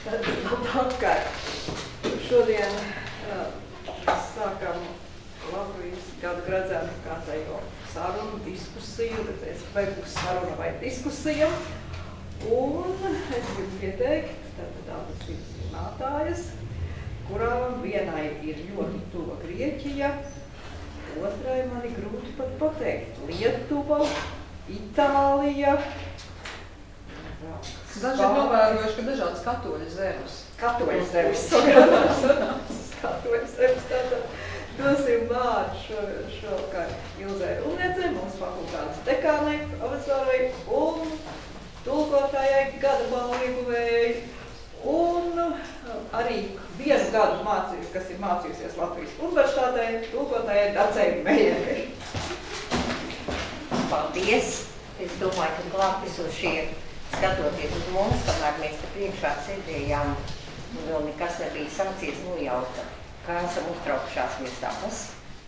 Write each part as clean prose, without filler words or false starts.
Vakar. Šodien sākam Latvijas gada Gradzenu kārtējo sarunu, diskusiju, redzēsim, vai būs saruna vai diskusija. Un es gribu pieteikt tātad abas divas runātājas, kurām vienai ir ļoti tuva Grieķija, otrai man ir grūti pat pateikt Lietuva, Itālija. Daži ir novērojuši, ka dažādas katoļu zemes. Katoļu zemes. Katoļu zemes, tātad dosim vārdu šovakar Ilzai Rūniecei, mūsu fakultātes dekānei, profesorai un tulkotājai, gada balvu ieguvējai un arī vienu gadu mācījusi, kas ir mācījusies Latvijas universitātē, tulkotājai Dacei Mejerai. Paldies! Es domāju, ka klātesošie, skatoties uz mums, kamēr mēs te priekšā sēdējām, un vēl nekas nebija sācies nojauta, kā esam uztraukšās mēs tāpas.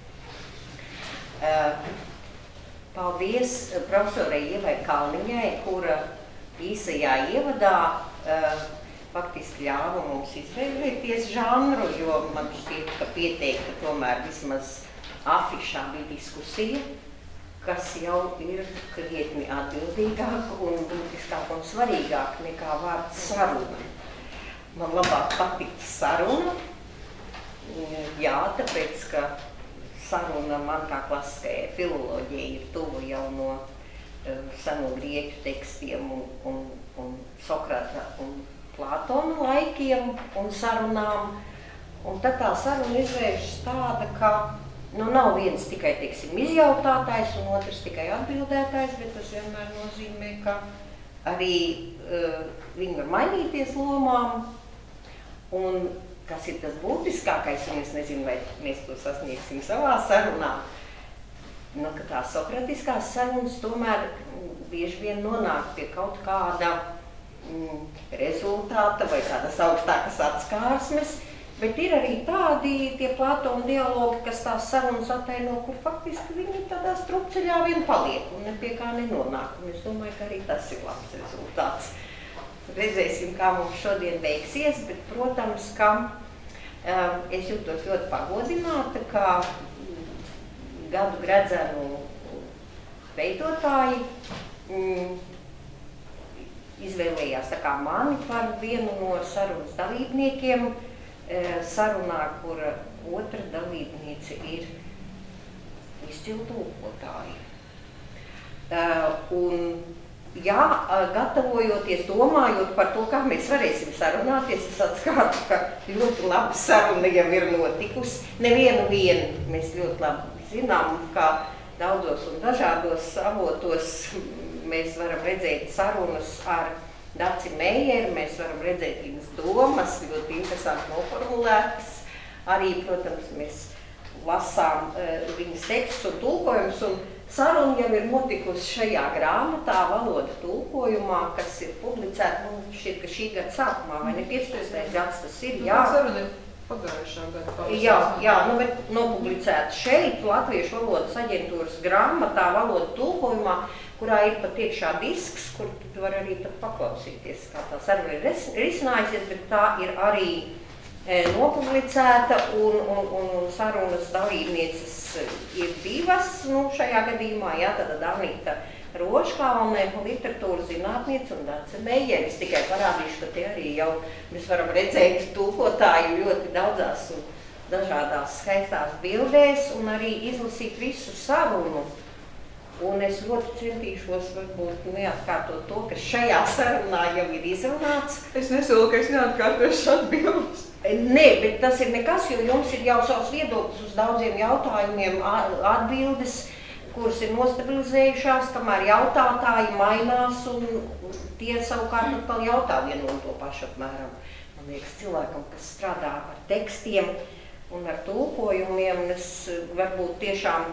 Paldies profesorai Ievai Kalniņai, kura īsajā ievadā faktiski ļāva mums izvēlēties žanru, jo man šķiet, ka pieteikta tomēr vismaz afišā bija diskusija, kas jau ir krietni atbildīgāk un būtiskāk un svarīgāk nekā vārds saruna. Man labāk patīk saruna, jā, tāpēc, ka saruna man kā klasiskajai filoloģijai ir tuva jau no seno grieķu tekstiem un Sokrata un Plātona laikiem un sarunām. Un tad tā saruna izvēršas tāda, ka nav viens tikai, teiksim, izjautātājs un otrs tikai atbildētājs, bet tas vienmēr nozīmē, ka arī viņi var mainīties lomām. Un kas ir tas būtiskākais, un es nezinu, vai mēs to sasniegsim savā sarunā, ka tās sokratiskās sarunas tomēr bieži vien nonāk pie kaut kāda rezultāta vai kādas augstākas atskārsmes, bet ir arī tādi tie Plātona dialogi, kas tās sarunas ataino, kur faktiski viņi tādā strupceļā vien paliek un ne pie kā nenonāk. Un es domāju, ka arī tas ir labs rezultāts. Redzēsim, kā mums šodien veiksies, bet, protams, ka es jūtos ļoti pagodināta, ka gadu Gradzenu veidotāji izvēlējās tā kā mani par vienu no sarunas dalībniekiem, sarunā, kur otra dalībniece ir izcili tulkotāji. Un, jā, gatavojoties, domājot par to, kā mēs varēsim sarunāties, es atskatu, ka ļoti laba saruna jau ir notikusi. Nevienu mēs ļoti labi zinām, kā daudzos un dažādos avotos mēs varam redzēt sarunas ar Daci Mejeru, mēs varam redzēt viņas domas, ļoti interesanti noformulētas. Arī, protams, mēs lasām viņas tekstus un tulkojumus, un saruna jau ir notikusi šajā grāmatā, valoda tulkojumā, kas ir publicēta, man šķiet, ka šī gada sākumā, vai ne 15. gads tas ir, jā. Saruna ir pagājušā gada. Jā, bet nopublicēta šeit, Latviešu valodas aģentūras grāmatā, valoda tulkojumā, kurā ir pat iekšā disks, kur tu var arī paklausīties, kā tā saruna ir risinājusies, bet tā ir arī nopublicēta un sarunas dalībnieces ir divas, šajā gadījumā, jā, tad Anita Roškalne, literatūras zinātniece un Dace Mejera. Es tikai parādīšu, ka te arī jau mēs varam redzēt tulkotāju ļoti daudzās un dažādās skaistās bildēs un arī izlasīt visu sarunu. Un es ļoti centīšos varbūt neatkārtot to, kas šajā sarunā jau ir izrunāts. Es nesolu, ka es neatkārtošu atbildes. Nē, bet tas ir nekas, jo jums ir jau savs viedoklis uz daudziem jautājumiem atbildes, kuras ir nostabilizējušās, kamēr jautātāji mainās un tie savukārt atkal jautā vienu un to pašu apmēram. Man liekas, cilvēkam, kas strādā ar tekstiem un ar tulkojumiem, es varbūt tiešām,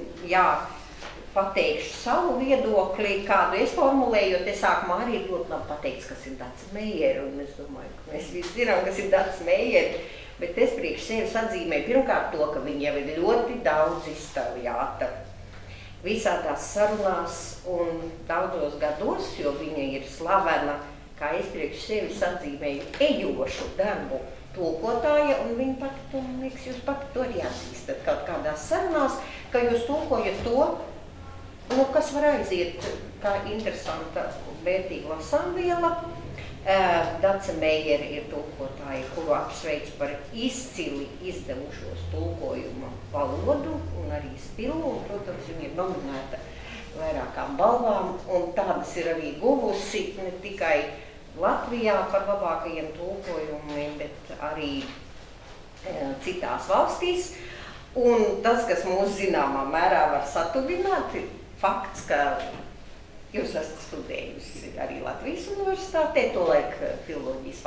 pateikšu savu viedokli, kādu es formulēju, jo te sākumā arī ir ļoti labi pateikts, kas ir Dace Mejera, un es domāju, ka mēs visi zinām, kas ir Dace Mejera, bet es priekš sevis atzīmēju pirmkārt to, ka viņa jau ir ļoti daudz iztaujāta visādās sarunās un daudzos gados, jo viņa ir slavena kā es priekš sevis atzīmēju, ejošu darbu tulkotāja, un viņa pati, man liekas, jūs pati to arī atzīstat kaut kādās sarunās, ka jūs tulkojat to, nu, kas var aiziet kā interesanta, vērtīga lasāmviela. Dace Meijere ir tulkotāja, kuru apsveic par izcili izdevušos tulkojuma valodu un arī stilu, un, protams, viņa ir nominēta vairākām balvām, un tādas ir arī guvusi ne tikai Latvijā par labākajiem tulkojumiem, bet arī citās valstīs. Un tas, kas mūs zināmā mērā var satuvināt, ir fakts, ka jūs esat studējusi arī Latvijas universitātē, tolaik filoloģijas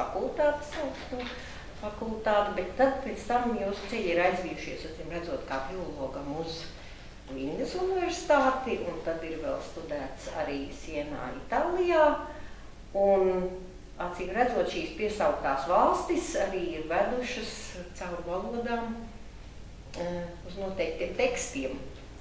fakultāte, bet tad pēc tam jūs ceļi ir aizvijušies, acīm redzot, kā filologam uz Lindas universitāti, un tad ir vēl studēts arī Sienā, Itālijā, un acīm redzot šīs piesauktās valstis arī ir vedušas caur valodām uz noteiktiem tekstiem.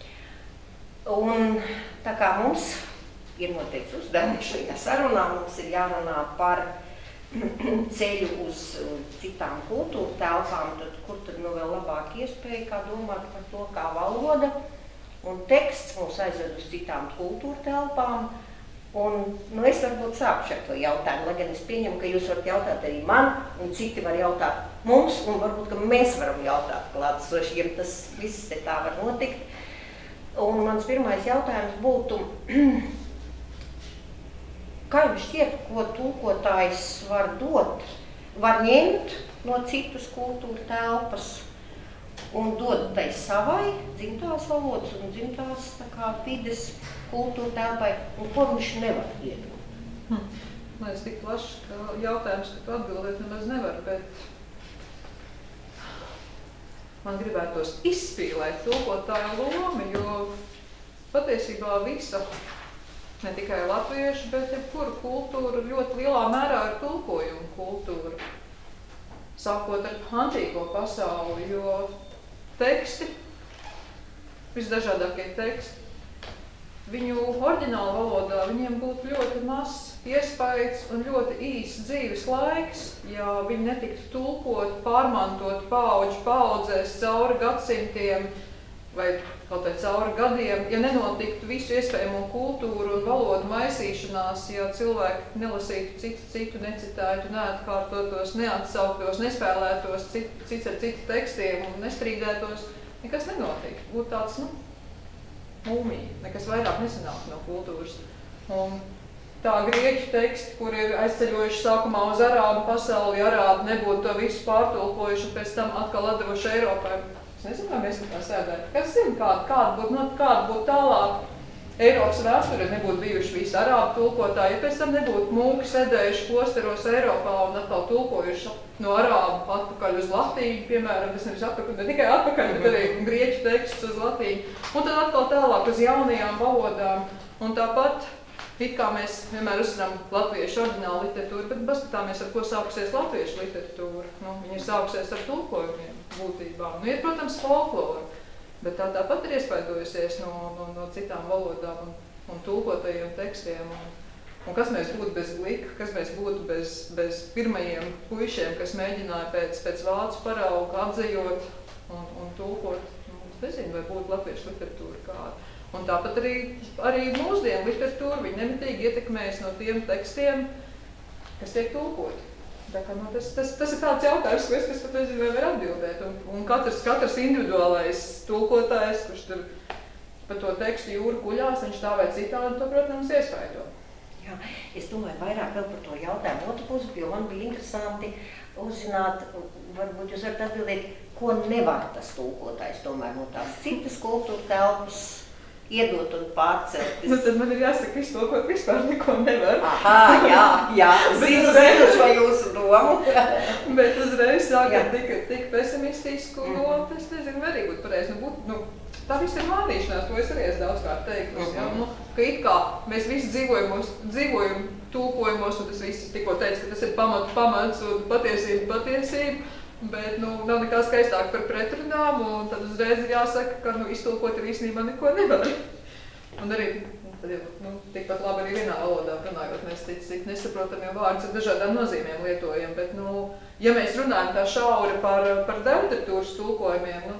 Un tā kā mums ir noteikts uzdevums šajā sarunā, mums ir jārunā par ceļu uz citām kultūra telpām, tad kur tad nu vēl labāk iespēja kā domāt par to kā valoda, un teksts mūs aizved uz citām kultūra telpām, un nu es varbūt sākšu ar to jautājumu, lai gan es pieņemu, ka jūs varat jautāt arī man, un citi var jautāt mums, un varbūt, ka mēs varam jautāt klātesošiem, tas viss te tā var notikt. Un mans pirmais jautājums būtu, kā jums šķiet, ko tulkotājs var dot, var ņemt no citas kultūra telpas un dot tai savai dzimtās valodas un dzimtās tā kā vides kultūra telpai, un ko viņš nevar iedot? Man ir tik plašs jautājums, ka tu atbildēt nemaz nevar, bet man gribētos izspīlēt tulkotāju lomu, jo patiesībā visa, ne tikai latviešu, bet jebkura kultūra ļoti lielā mērā ir tulkojuma kultūra. Sākot ar antīko pasauli, jo teksti, visdažādākie teksti, viņu oriģināla valodā viņiem būtu ļoti mazs iespējas un ļoti īsts dzīves laiks, ja viņi netiktu tulkot, pārmantot paudžu paudzēs cauri gadsimtiem vai kaut vai cauri gadiem, ja nenotiktu visu iespējamo kultūru un valodu maisīšanās, ja cilvēki nelasītu citu, necitētu, neatkārtotos, neatsauktos, nespēlētos cits ar citu tekstiem un nestrīdētos, nekas nenotiktu. Būtu tāds, mūmija, nekas vairāk nesanāk no kultūras. Un tā grieķu teksti, kur ir aizceļojuši sākumā uz arābu pasauli, arābi nebūtu to visu pārtulkojuši un pēc tam atkal atdevuši Eiropai. Es nezinu, vai mēs tā sēdētu. Kas zina, kāda būtu tālāk Eiropas vēsturē, nebūtu bijuši visi arābu tulkotāji, ja pēc tam nebūtu mūki sēdējuši klosteros Eiropā un atkal tulkojuši no arābu atpakaļ uz latīņu, piemēram, tas nevis atpakaļ, ne tikai atpakaļ, bet arī grieķu tekstus uz latīņu, un tad atkal tālāk uz jaunajām valodām. Un tāpat, it kā mēs vienmēr uzsveram latviešu oriģinālu literatūru, bet paskatāmies, ar ko sākusies latviešu literatūra. Viņa ir sākusies ar tulkojumiem būtībā. Ir, protams, folklora, bet tā tāpat ir iespaidojusies no citām valodām un tulkotajiem tekstiem. Un kas mēs būtu bez glika, kas mēs būtu bez pirmajiem puišiem, kas mēģināja pēc vācu parauga atzejot un tulkot. Es nezinu, vai būtu latviešu literatūra kāda. Un tāpat arī mūsdienu literatūra, viņi nemitīgi ietekmējas no tiem tekstiem, kas tiek tulkoti. Tā kā, tas ir tāds jautājums, ko es pat nezinu, vai var atbildēt. Un katrs individuālais tulkotājs, kurš tur pa to tekstu jūru kuļās, viņš tā vai citādi, to, protams, iespaido. Jā, es domāju vairāk vēl par to jautājumu otru pusi, jo man bija interesanti uzzināt, varbūt jūs varat atbildēt, ko nevar tas tulkotājs tomēr no tās citas kultūra telpas iedot un pārcelt. Tad man ir jāsaka, ka iztulkot vispār neko nevar. Aha, jā, zinu šo jūsu domu. Bet uzreiz sākat tik pesimistisku, es nezinu, arī būtu pareizi. Tā viss ir mānīšanās, to es arī esmu daudzkārt teikusi. Ka it kā mēs visi dzīvojam tulkojumos, un tas viss tikko teica, ka tas ir pamats un patiesība, bet nav nekā skaistāk par pretrunām, un tad uzreiz ir jāsaka, ka iztulkot ir īstenībā neko nevar. Un arī tad jau tikpat labi arī vienā valodā runājot, mēs cik nesaprotam, jo vārdus ar dažādām nozīmēm lietojam, bet, ja mēs runājam tā šauri par literatūras tulkojumiem,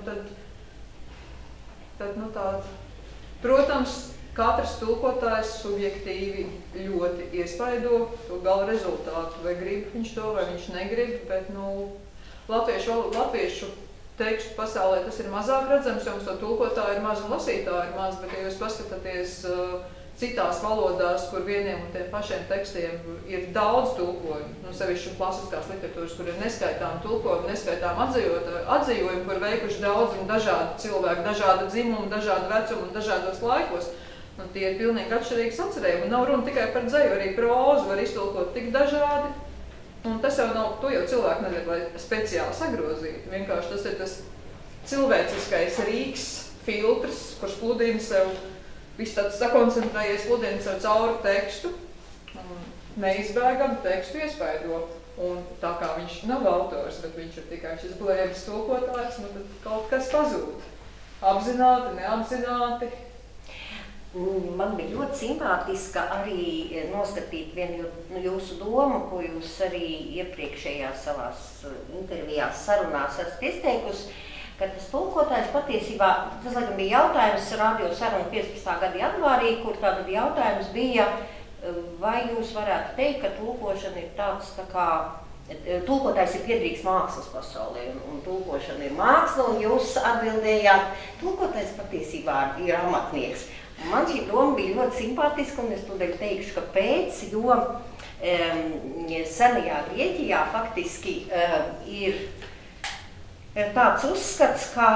tad protams, katrs tulkotājs subjektīvi ļoti iespaido to gala rezultātu, vai grib viņš to, vai viņš negrib, bet, latviešu tekstu pasaulē tas ir mazāk redzams, jo mums to tulkotāju ir maz un lasītāju ir maz, bet ja jūs paskatāties citās valodās, kur vieniem un tiem pašiem tekstiem ir daudz tulkojumu, sevišķi klasiskās literatūras, kur ir neskaitām tulkojumi, neskaitām atzījumi, kur veikuši daudz un dažādi cilvēki, dažāda dzimuma, dažāda vecuma un dažādos laikos. Tie ir pilnīgi atšķirīgi sacerējumi. Nav runa tikai par dzeju, arī prózu var iztulkot tik dažādi. Un tas jau nav, to jau cilvēki nevar, lai speciāli sagrozītu. Vienkārši tas ir tas cilvēciskais rīks, filtrs, kurš pludina sev, viss tāds sakoncentrējies, pludina sev cauri tekstu, un neizbēgami tekstu iespaido. Un tā kā viņš nav autors, bet viņš ir tikai šis blēbis tulkotājs, tad kaut kas pazūd. Apzināti, neapzināti. Man bija ļoti simpātiska arī noskatīt vienu jūsu domu, ko jūs arī iepriekšējās savās intervijās sarunās esat izteikusi, ka tas tulkotājs patiesībā, tas laikam bija jautājums radio sarunu 15. gada janvārī, kur tātad jautājums bija, vai jūs varētu teikt, ka tulkošana ir tāds tā kā, tulkotājs ir piederīgs mākslas pasaulē, un tulkošana ir māksla, un jūs atbildējāt, tulkotājs patiesībā ir amatnieks. Man šī doma bija ļoti simpātiska, un es tūdaļ teikšu, ka pēc, jo senajā Grieķijā faktiski ir tāds uzskats, ka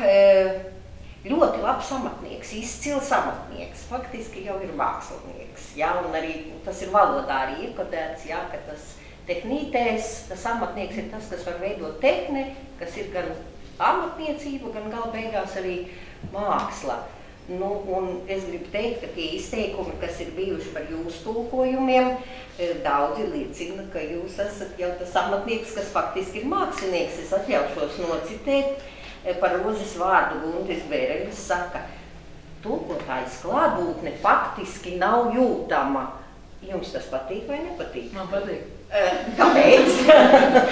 ļoti labs amatnieks, izcils amatnieks, faktiski jau ir mākslinieks, ja, un arī tas ir valodā arī iekodēts, ja, ka tas tehnītēs, tas amatnieks ir tas, kas var veidot tehni, kas ir gan amatniecība, gan gala beigās arī māksla. Un es gribu teikt, ka tie izteikumi, kas ir bijuši par jūsu tulkojumiem, daudzi liecina, ka jūs esat jau tas amatnieks, kas faktiski ir mākslinieks. Es atļaušos nocitēt par Rozes vārdu Guntis Bēreļs saka, tulkotājs klātbūtne faktiski nav jūtama. Jums tas patīk vai nepatīk? Man patīk. Kāpēc?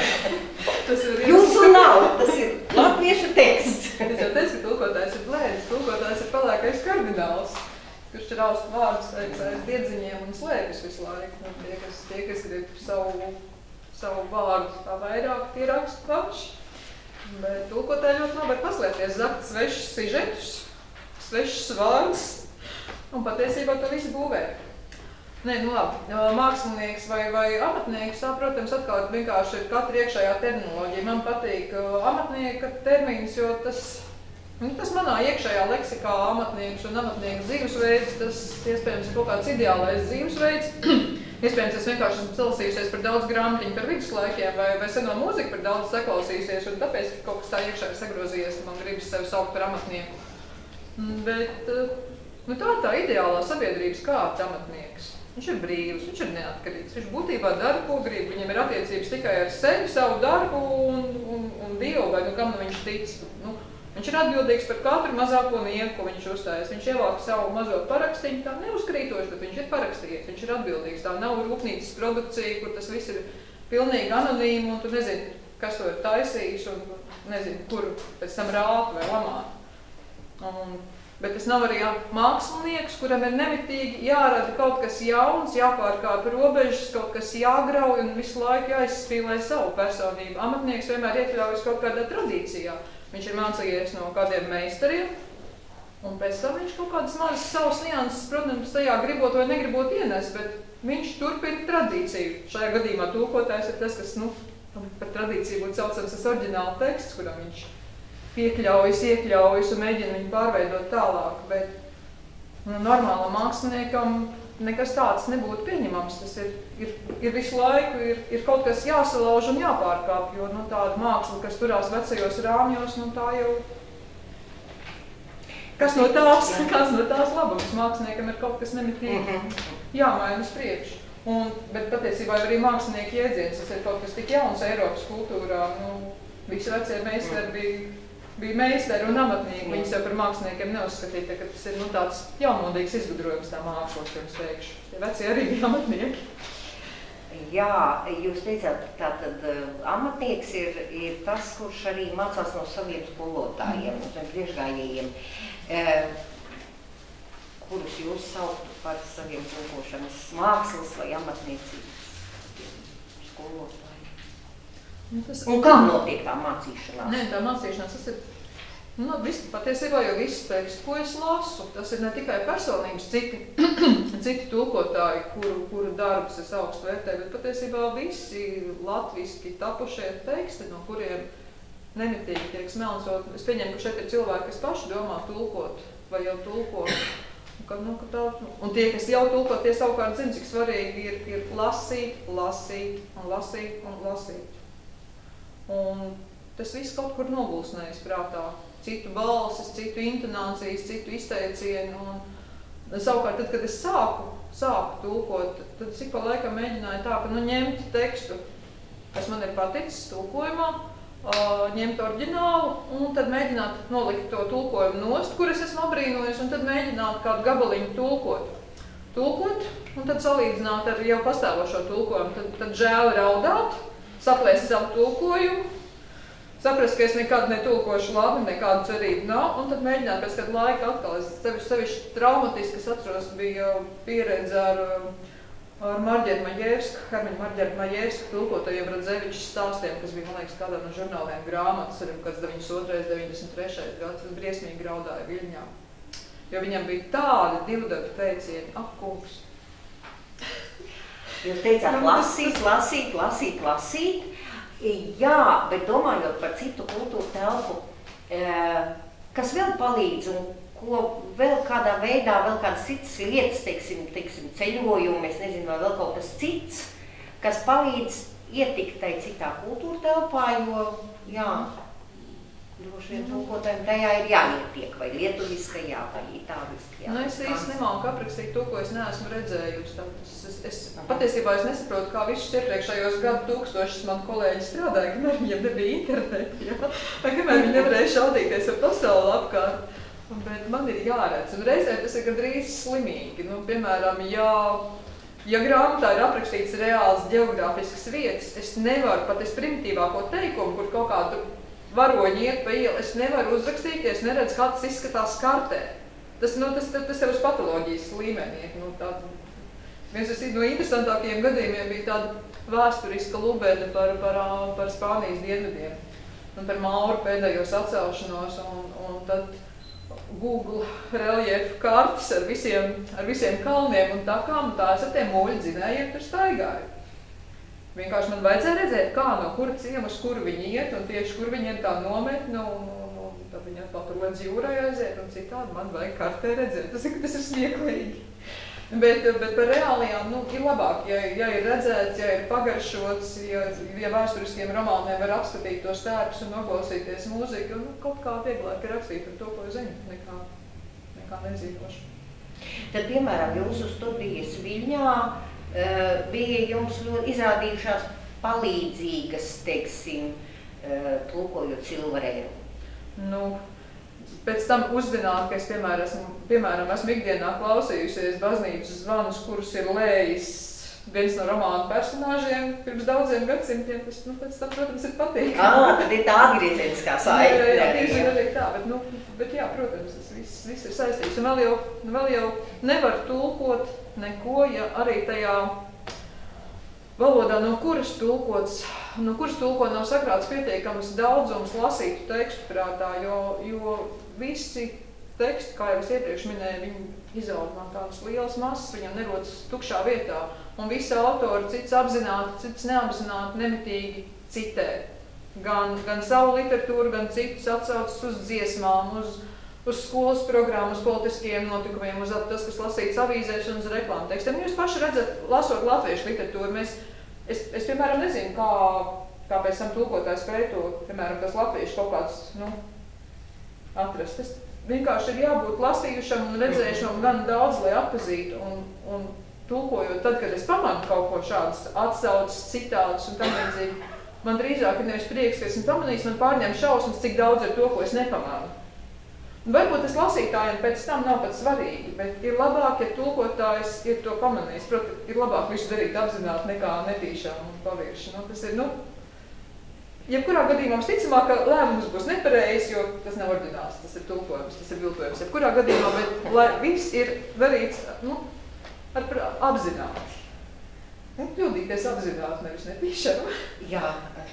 Jūsu nav, tas ir latviešu teksts. Es jau teicu, ka tulkotājs ir blēdis, tulkotājs ir pelēkais kardināls, kurš raust vārdus aiz diedziņiem un slēpjas visu laiku. Tie, kas grib savu vārdu tā vairāk, tie raksta paši. Bet tulkotāji ļoti labi var paslēpties, zakt svešus sižetus, svešus vārdus un patiesībā to visu būvē. Nē, labi, mākslinieks vai amatnieks, tā, protams, atkal vienkārši ir katra iekšējā terminoloģija. Man patīk amatnieka termins, jo tas manā iekšējā leksikā amatnieks un amatnieka dzīvesveids, tas iespējams ir kaut kāds ideālais dzīvesveids. Iespējams, es vienkārši esmu celsījusies par daudz grāmatiņu par viduslaikiem vai seno mūziku par daudz saklausījusies, un tāpēc kaut kas tā iekšēji sagrozījies, man gribas sevi saukt par amatnieku. Bet tā ir tā ideālā sabiedrības kārta amatnieks. Viņš ir brīvs, viņš ir neatkarīgs, viņš būtībā dara, ko grib, viņam ir attiecības tikai ar sevi, savu darbu un Dievu, vai kam viņš tic. Viņš ir atbildīgs par katru mazāko nieku, ko viņš uzstājas. Viņš ievāk savu mazo parakstiņu, tā neuzkrītoši, bet viņš ir parakstījies, viņš ir atbildīgs. Tā nav rūpnīcas produkcija, kur tas viss ir pilnīgi anonīmi, un tu nezini, kas to ir taisījis, un nezini, kur pēc tam rāt vai lamāt. Bet tas nav arī mākslinieks, kuram ir nemitīgi jārada kaut kas jauns, jāpārkāp robežas, kaut kas jāgrauj un visu laiku jāizspīlē savu personību. Amatnieks vienmēr iekļaujas kaut kādā tradīcijā. Viņš ir mācījies no kādiem meistariem, un pēc tam viņš kaut kādas mazas savas nianses, protams, tajā gribot vai negribot ienes, bet viņš turpina tradīciju. Šajā gadījumā tulkotājs ir tas, kas, par tradīciju būtu saucams tas oriģināla teksts, kuram viņš iekļaujas un mēģina viņu pārveidot tālāk, bet normālam māksliniekam nekas tāds nebūtu pieņemams. Tas ir visu laiku, ir kaut kas jāsalauž un jāpārkāp, jo tāda māksla, kas turās vecajos rāmjos, tā jau... Kāds no tās labums māksliniekam ir kaut kas nemitīgi jāmaina uz priekšu. Bet patiesībā arī mākslinieki jēdziens, tas ir kaut kas tik jauns Eiropas kultūrā. Visi vecie meistari bija bija meistari un amatnieki. Viņus jau par māksliniekiem neuzskatīja, ka tas ir tāds jaunmodīgs izgudrojums tā mākslas, jums teikšu. Tie veci arī bija amatnieki. Jā, jūs teicāt, tātad amatnieks ir tas, kurš arī mācās no saviem skolotājiem, no saviem priekšgājējiem, kurus jūs sauktu par saviem tulkošanas mākslas vai amatniecības skolotājiem. Un kā notiek tā mācīšanās? Nē, tā mācīšanās, tas ir, patiesībā jau viss teksts, ko es lasu, tas ir ne tikai personības citi tulkotāji, kuru darbus es augstu vērtēju, bet patiesībā visi latviski tapušie teksti, no kuriem nemitīgi tiek smelnsot. Es pieņemu, ka šeit ir cilvēki, kas paši domā tulkot vai jau tulko. Un tie, kas jau tulko, tie savukārt zina, cik svarīgi ir lasīt, lasīt un lasīt un lasīt. Un tas viss kaut kur nogulsnējas prātā. Citu balsis, citu intonācijas, citu izteicienu. Un savukārt, tad, kad es sāku tulkot, tad cik pa laikam mēģināju tā, ka ņemt tekstu, kas man ir paticis tulkojumā, ņemt oriģinālu un tad mēģināt nolikt to tulkojumu nost, kur es esmu abrīnojis, un tad mēģināt kādu gabaliņu tulkot, un tad salīdzināt ar jau pastāvošo tulkojumu. Tad žēl raudāt, saplēst savu tulkojumu, saprast, ka es nekad netulkošu labi, nekādu cerību nav, un tad mēģināt pēc kādu laiku atkal. Es sevišķi traumatiski, es atceros, bija pieredze ar Marģeru Maļevsku, Hermaņu Marģeru Maļevsku tulkotajiem Radzevičs stāstiem, kas bija, man liekas, kādā no žurnāliem grāmatas, arī kāds 92. 93. gads, tas briesmīgi graudāja Viļņā. Jo viņam bija tādi divdabi teicieni, kungs. Jūs teicāt lasīt. Jā, bet domājot par citu kultūru telpu, kas vēl palīdz un ko vēl kādā veidā, vēl kādas citas lietas, teiksim, ceļojumi, es nezinu, vai vēl kaut kas cits, kas palīdz ietikt tai citā kultūra telpā, jo, jā, droši vien tulkotājiem tajā ir jāietiek, vai lietuviskajā, vai itāliskajā. Es īsti nemāku aprakstīt to, ko es neesmu redzējusi. Patiesībā es nesaprotu, kā visus iepriekšējos gadu tūkstošus man kolēģi strādāja, kamēr viņiem nebija interneti, jā. Kamēr viņi nevarēja šaudīties ar pasauli apkārt. Bet man ir jāredz, un reizē tas ir gandrīz slimīgi. Piemēram, ja grāmatā ir aprakstīts reāls geogrāfisks vietas, es nevaru pat primitīvāko teikumu, kur kaut kādu varoņi iet pa ielu, es nevaru uzrakstīties, neredz, kā tas izskatās kartē. Tas jau uz patoloģijas līmenī. Viens no interesantākajiem gadījumiem bija tāda vēsturiska lubēda par Spānijas dienvidiem un par Mauru pēdējos atcelšanos, un tad Google reliefu kartes ar visiem kalniem un takām, un tās ar tiem muļu dzinējiem tur staigāja. Vienkārši man vajadzēja redzēt, kā no kura ciema, uz kuru viņi iet, un tieši kur viņiem tā nometne, un tad viņi atkal tur līdz jūrai aiziet, un citādi man vajag kartē redzēt. Tas ir smieklīgi. Bet par reālijām ir labāk, ja ir redzēts, ja ir pagaršots, ja vēsturiskiem romāniem var apskatīt tos tērpus un noklausīties mūziku, kaut kā vieglāk ir rakstīt par to, ko zinu, nekā nezinoši. Tad, piemēram, jūsu studijas Viļņā bija jums izrādījušās palīdzīgas, teiksim, tulkojot Silvarēnu. Pēc tam uzzināt, ka es, piemēram, esmu ikdienā klausījusies baznīcas zvanus, kurus ir lējis viens no romānu personāžiem pirms daudziem gadsimtiem, tas, pēc tam, protams, ir patīkami. Tad ir tā atgriezieniskā saite. Jā, arī tā, bet jā, protams, tas viss ir saistīts. Un vēl jau nevar tulkot neko, ja arī tajā valodā, no kuras tulko nav sakrāts pietiekams daudzums lasītu tekstu prātā, jo visi teksti, kā jau es iepriekš minēju, viņi izaudumā tādas lielas masas, viņam nerodas tukšā vietā, un visi autori, cits apzināti, cits neapzināti, nemitīgi citē. Gan savu literatūru, gan citus atsaucas uz dziesmām, uz skolas programmu, uz politiskiem notikumiem, uz tas, kas lasīts avīzēs un uz reklāmu tekstiem. Jūs paši redzat, lasot latviešu literatūru, es piemēram, nezinu, kā pēc tam tulkotājs spēj to, piemēram, tas latviešu kaut kāds, atrast. Tas vienkārši ir jābūt lasījušam un redzējušam gan daudz, lai atpazītu, un tulkojot tad, kad es pamanu kaut ko šādas atsaucas, citātus un tam līdzīgi, man drīzāk ir nevis prieks, ka esmu pamanījis, man pārņem šausmas, cik daudz ir to, ko es nepamanu. Varbūt tas lasītājiem pēc tam nav pat svarīgi, bet ir labāk, ja tulkotājs ir to pamanījis. Protams, ir labāk visu darīt apzināti nekā netīšām un pavirši. Nu, tas ir, jebkurā gadījumā mums ticamāk, ka lēmums būs nepareizs, jo tas nav oriģināls, tas ir tulkojums, tas ir viltojums. Jebkurā gadījumā, bet lai viss ir darīts, apzināti. Kļūdīties apzināti, nevis netīšām. Jā.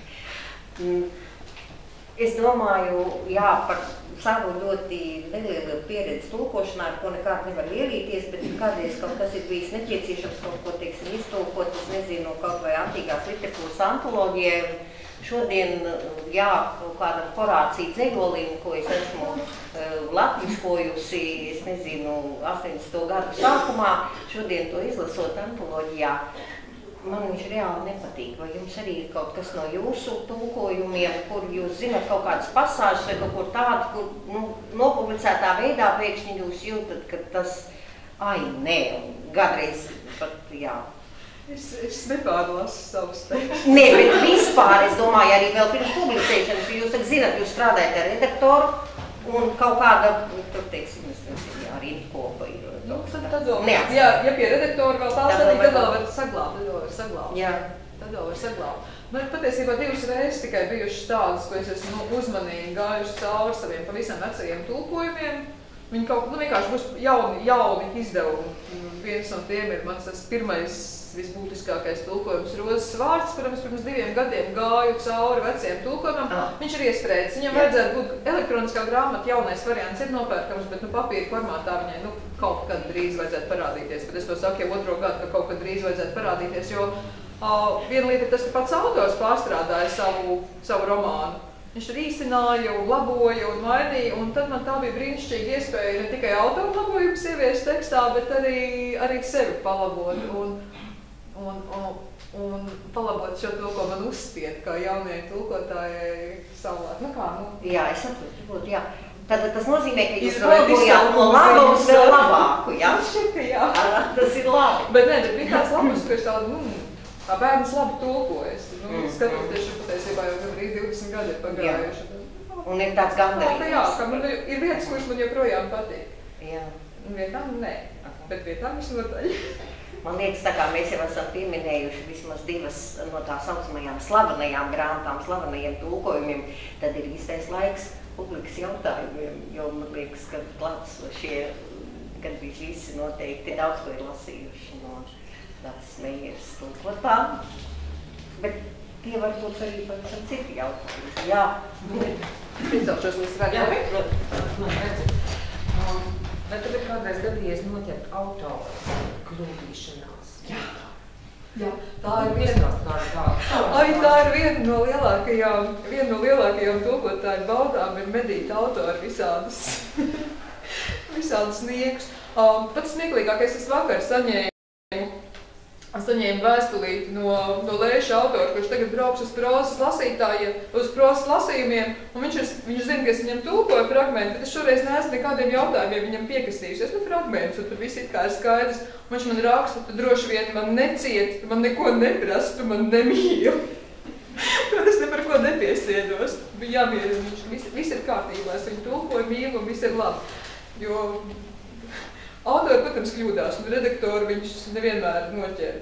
Es domāju, jā, par savu ļoti nelielu pieredzi tulkošanā, ar ko nekād nevar lielīties, bet kādreiz kaut kas ir bijis nepieciešams, kaut ko, teiksim, iztulkot, es nezinu, kaut vai antīkās literatūras antoloģijai. Šodien, jā, kādam Horācija dzejolim, ko es esmu latviskojusi, es nezinu, 80. gadu sākumā, šodien to izlasot antoloģijā, man viņš reāli nepatīk. Vai jums arī ir kaut kas no jūsu tulkojumiem, kur jūs zināt kaut kādas pasāžas vai kaut kur tādu, kur nopublicētā veidā pēkšņi jūs jūtat, ka tas, nē, un gadreiz pat, jā. Es nepārlasu savus tekstus. Nē, bet vispār, es domāju, arī vēl pirms publicēšanas, jo jūs zināt, jūs strādājat ar redaktoru un kaut kāda, tur teiksim, es nezinu, jā, rindkopa ir. Tad vēl, ja pie redaktora vēl tāls arī, tad vēl var saglābt, Jā. Tad vēl var saglābt. Man ir patiesībā 2 reizes tikai bijušas tādas, ko es esmu uzmanīgi gājuši cauri saviem pavisam vecajiem tulkojumiem. Viņi kaut vienkārši būs jauni izdevumi. Viens no tiem ir mans tas pirmais visbūtiskākais tulkojums Rozes vārds, kuram es pirms 2 gadiem gāju cauri veciem tulkojumam. Viņš ir iestrēdis. Viņam vajadzētu būt elektroniskā grāmata, jaunais variants ir nopērkams, bet papīra formātā viņai kaut kad drīz vajadzētu parādīties. Bet es to saku jau 2. gadu, ka kaut kad drīz vajadzētu parādīties, jo viena lieta ir tas, ka pats autors pārstrādāja savu romānu. Viņš risināja un laboja un mainīja, un tad man tā bija brīnišķīga iespēja ne tikai autoru labojumus ieviest tekstā, bet arī sevi palabot un palabot šo to, ko man uzspied, kā jaunajai tulkotājai savulāk. Jā, es saprotu, jā. Tad tas nozīmē, ka jūs labojāt no laba uz vēl labāku, jā? Jā. Tas ir labi. Bet nē, bet bija tāds labums, ka es tādu, bērns labi tulkojas. Skatoties, patiesībā jau gandrīz 20 gadi ir pagājuši. Un ir tāds gandarījums. Jā, ka man ir vietas, kuras man joprojām patīk. Jā. Vietām nē, bet vietām visnotaļ. Man liekas, tā kā mēs jau esam pieminējuši vismaz 2 no tā saucamajām slavenajām grāmatām, slavenajiem tulkojumiem, tad ir īstais laiks publikas jautājumiem, jo man liekas, ka klātesošie gandrīz visi noteikti daudz ko ir lasījuši no Dācis Meieras tulkotām. Bet tie var būt arī pavisam citi jautājumi. Jā. Izdaukšos līdz redzēt. Vai tev ir kādreiz gadījies noķert autoru kļūdīšanās? Jā. Tā ir viena no lielākajām tulkotāju baudām ir medīt autori visādus niekus. Pats smieklīgākais es vakar saņēmu vēstulīti no Lēša autora, kurš tagad brauks uz prozas lasījumiem, un viņš zina, ka es viņam tulkoju fragmentu, bet es šoreiz neesmu nekādiem jautājumiem viņam piekastījusies. Fragmentus, un tur viss it kā ir skaidrs. Un viņš man raksta, tu droši vien man neciet, tu man neko neprasa, tu man nemīli. Kad es ne par ko nepiesiedos. Bija jāmierina, viss ir kārtībā, es viņu tulkoju, mīlu, un viss ir labi. Jo autori, protams, kļūdās, un redaktori viņš nevienmēr noķer.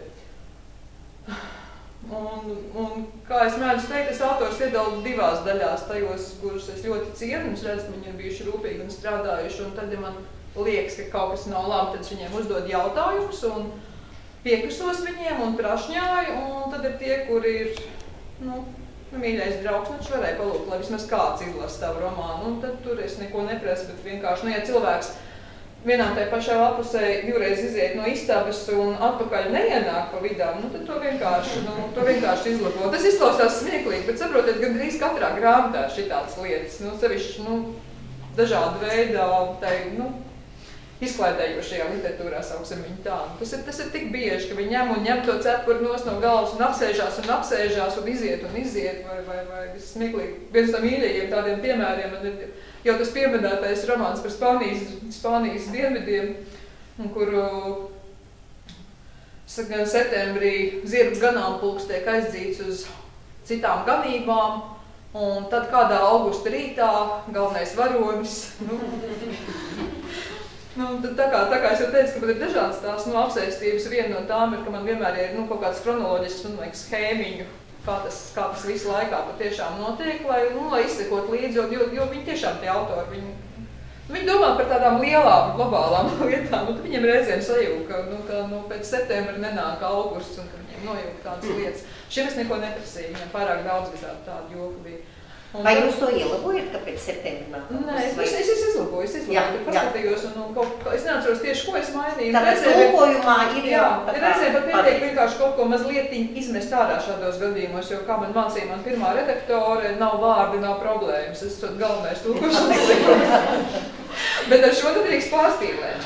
Un kā es mēdzu teikt, es autors iedalu 2 daļās, tajos, kurus es ļoti cienu, un es redzu, ka viņi ir bijuši rūpīgi un strādājuši, un tad, ja man liekas, ka kaut kas nav labi, tad es viņiem uzdod jautājumus, un piekasos viņiem, un prašņāju, un tad ir tie, kuri ir, mīļais draugs, un viņš varēja palūgt, lai vismaz kāds izlasa tavu romānu, un tad tur es neko neprasu, bet vienkārši, ja cilvēks vienā tajā pašā lapusē 2 reizes iziet no istabas un atpakaļ neienāk pa vidām, tad to vienkārši izlabo. Tas izklausās smieklīgi, bet saprotiet, gandrīz katrā grāmatā ir šitādas lietas, sevišķi, dažāda veidā, izklaidējošajā literatūrā sauksim viņu tā. Tas ir tik bieži, ka viņi ņem to cepuri no galvas un apsēžās un iziet, vai smieklīgi. Viens no mīļajiem tādiem piemēriem man ir jau tas pieminētais romāns par Spānijas dienvidiem, kuru septembrī zirgu ganāmpulks tiek aizdzīts uz citām ganībām, un tad kādā augusta rītā galvenais varonis, tā kā es jau teicu, ka man ir dažādas tās apsēstības, viena no tām ir, ka man vienmēr ir kaut kāds kronoloģisks, man vajag schēmiņu, kā tas visu laikā patiešām notiek, lai izsekot līdzi, jo viņi tiešām tie autori, viņi domā par tādām lielām, globālām lietām, un viņiem reizēm sajūg, ka pēc septembra nenāk augusts, un ka viņiem nojūg tādas lietas. Šiem es neko neprasīju, viņiem pārāk daudz visādi tādu joku bija. Vai jūs to ielabojat, ka pēc septembra nāk? Nē, es izlaboju, paskatījos, es neatceros tieši, ko es mainīju. Tātad tulkojumā ir jau reizēm pat pietiek vienkārši kaut ko mazlietiņ izmest ārā šādos gadījumos, jo, kā man mācīja man pirmā redaktore, nav vārdi, nav problēmas. Es esmu galvenais tulkošanas likums. Bet ar šo nedrīkst pārspīlēt.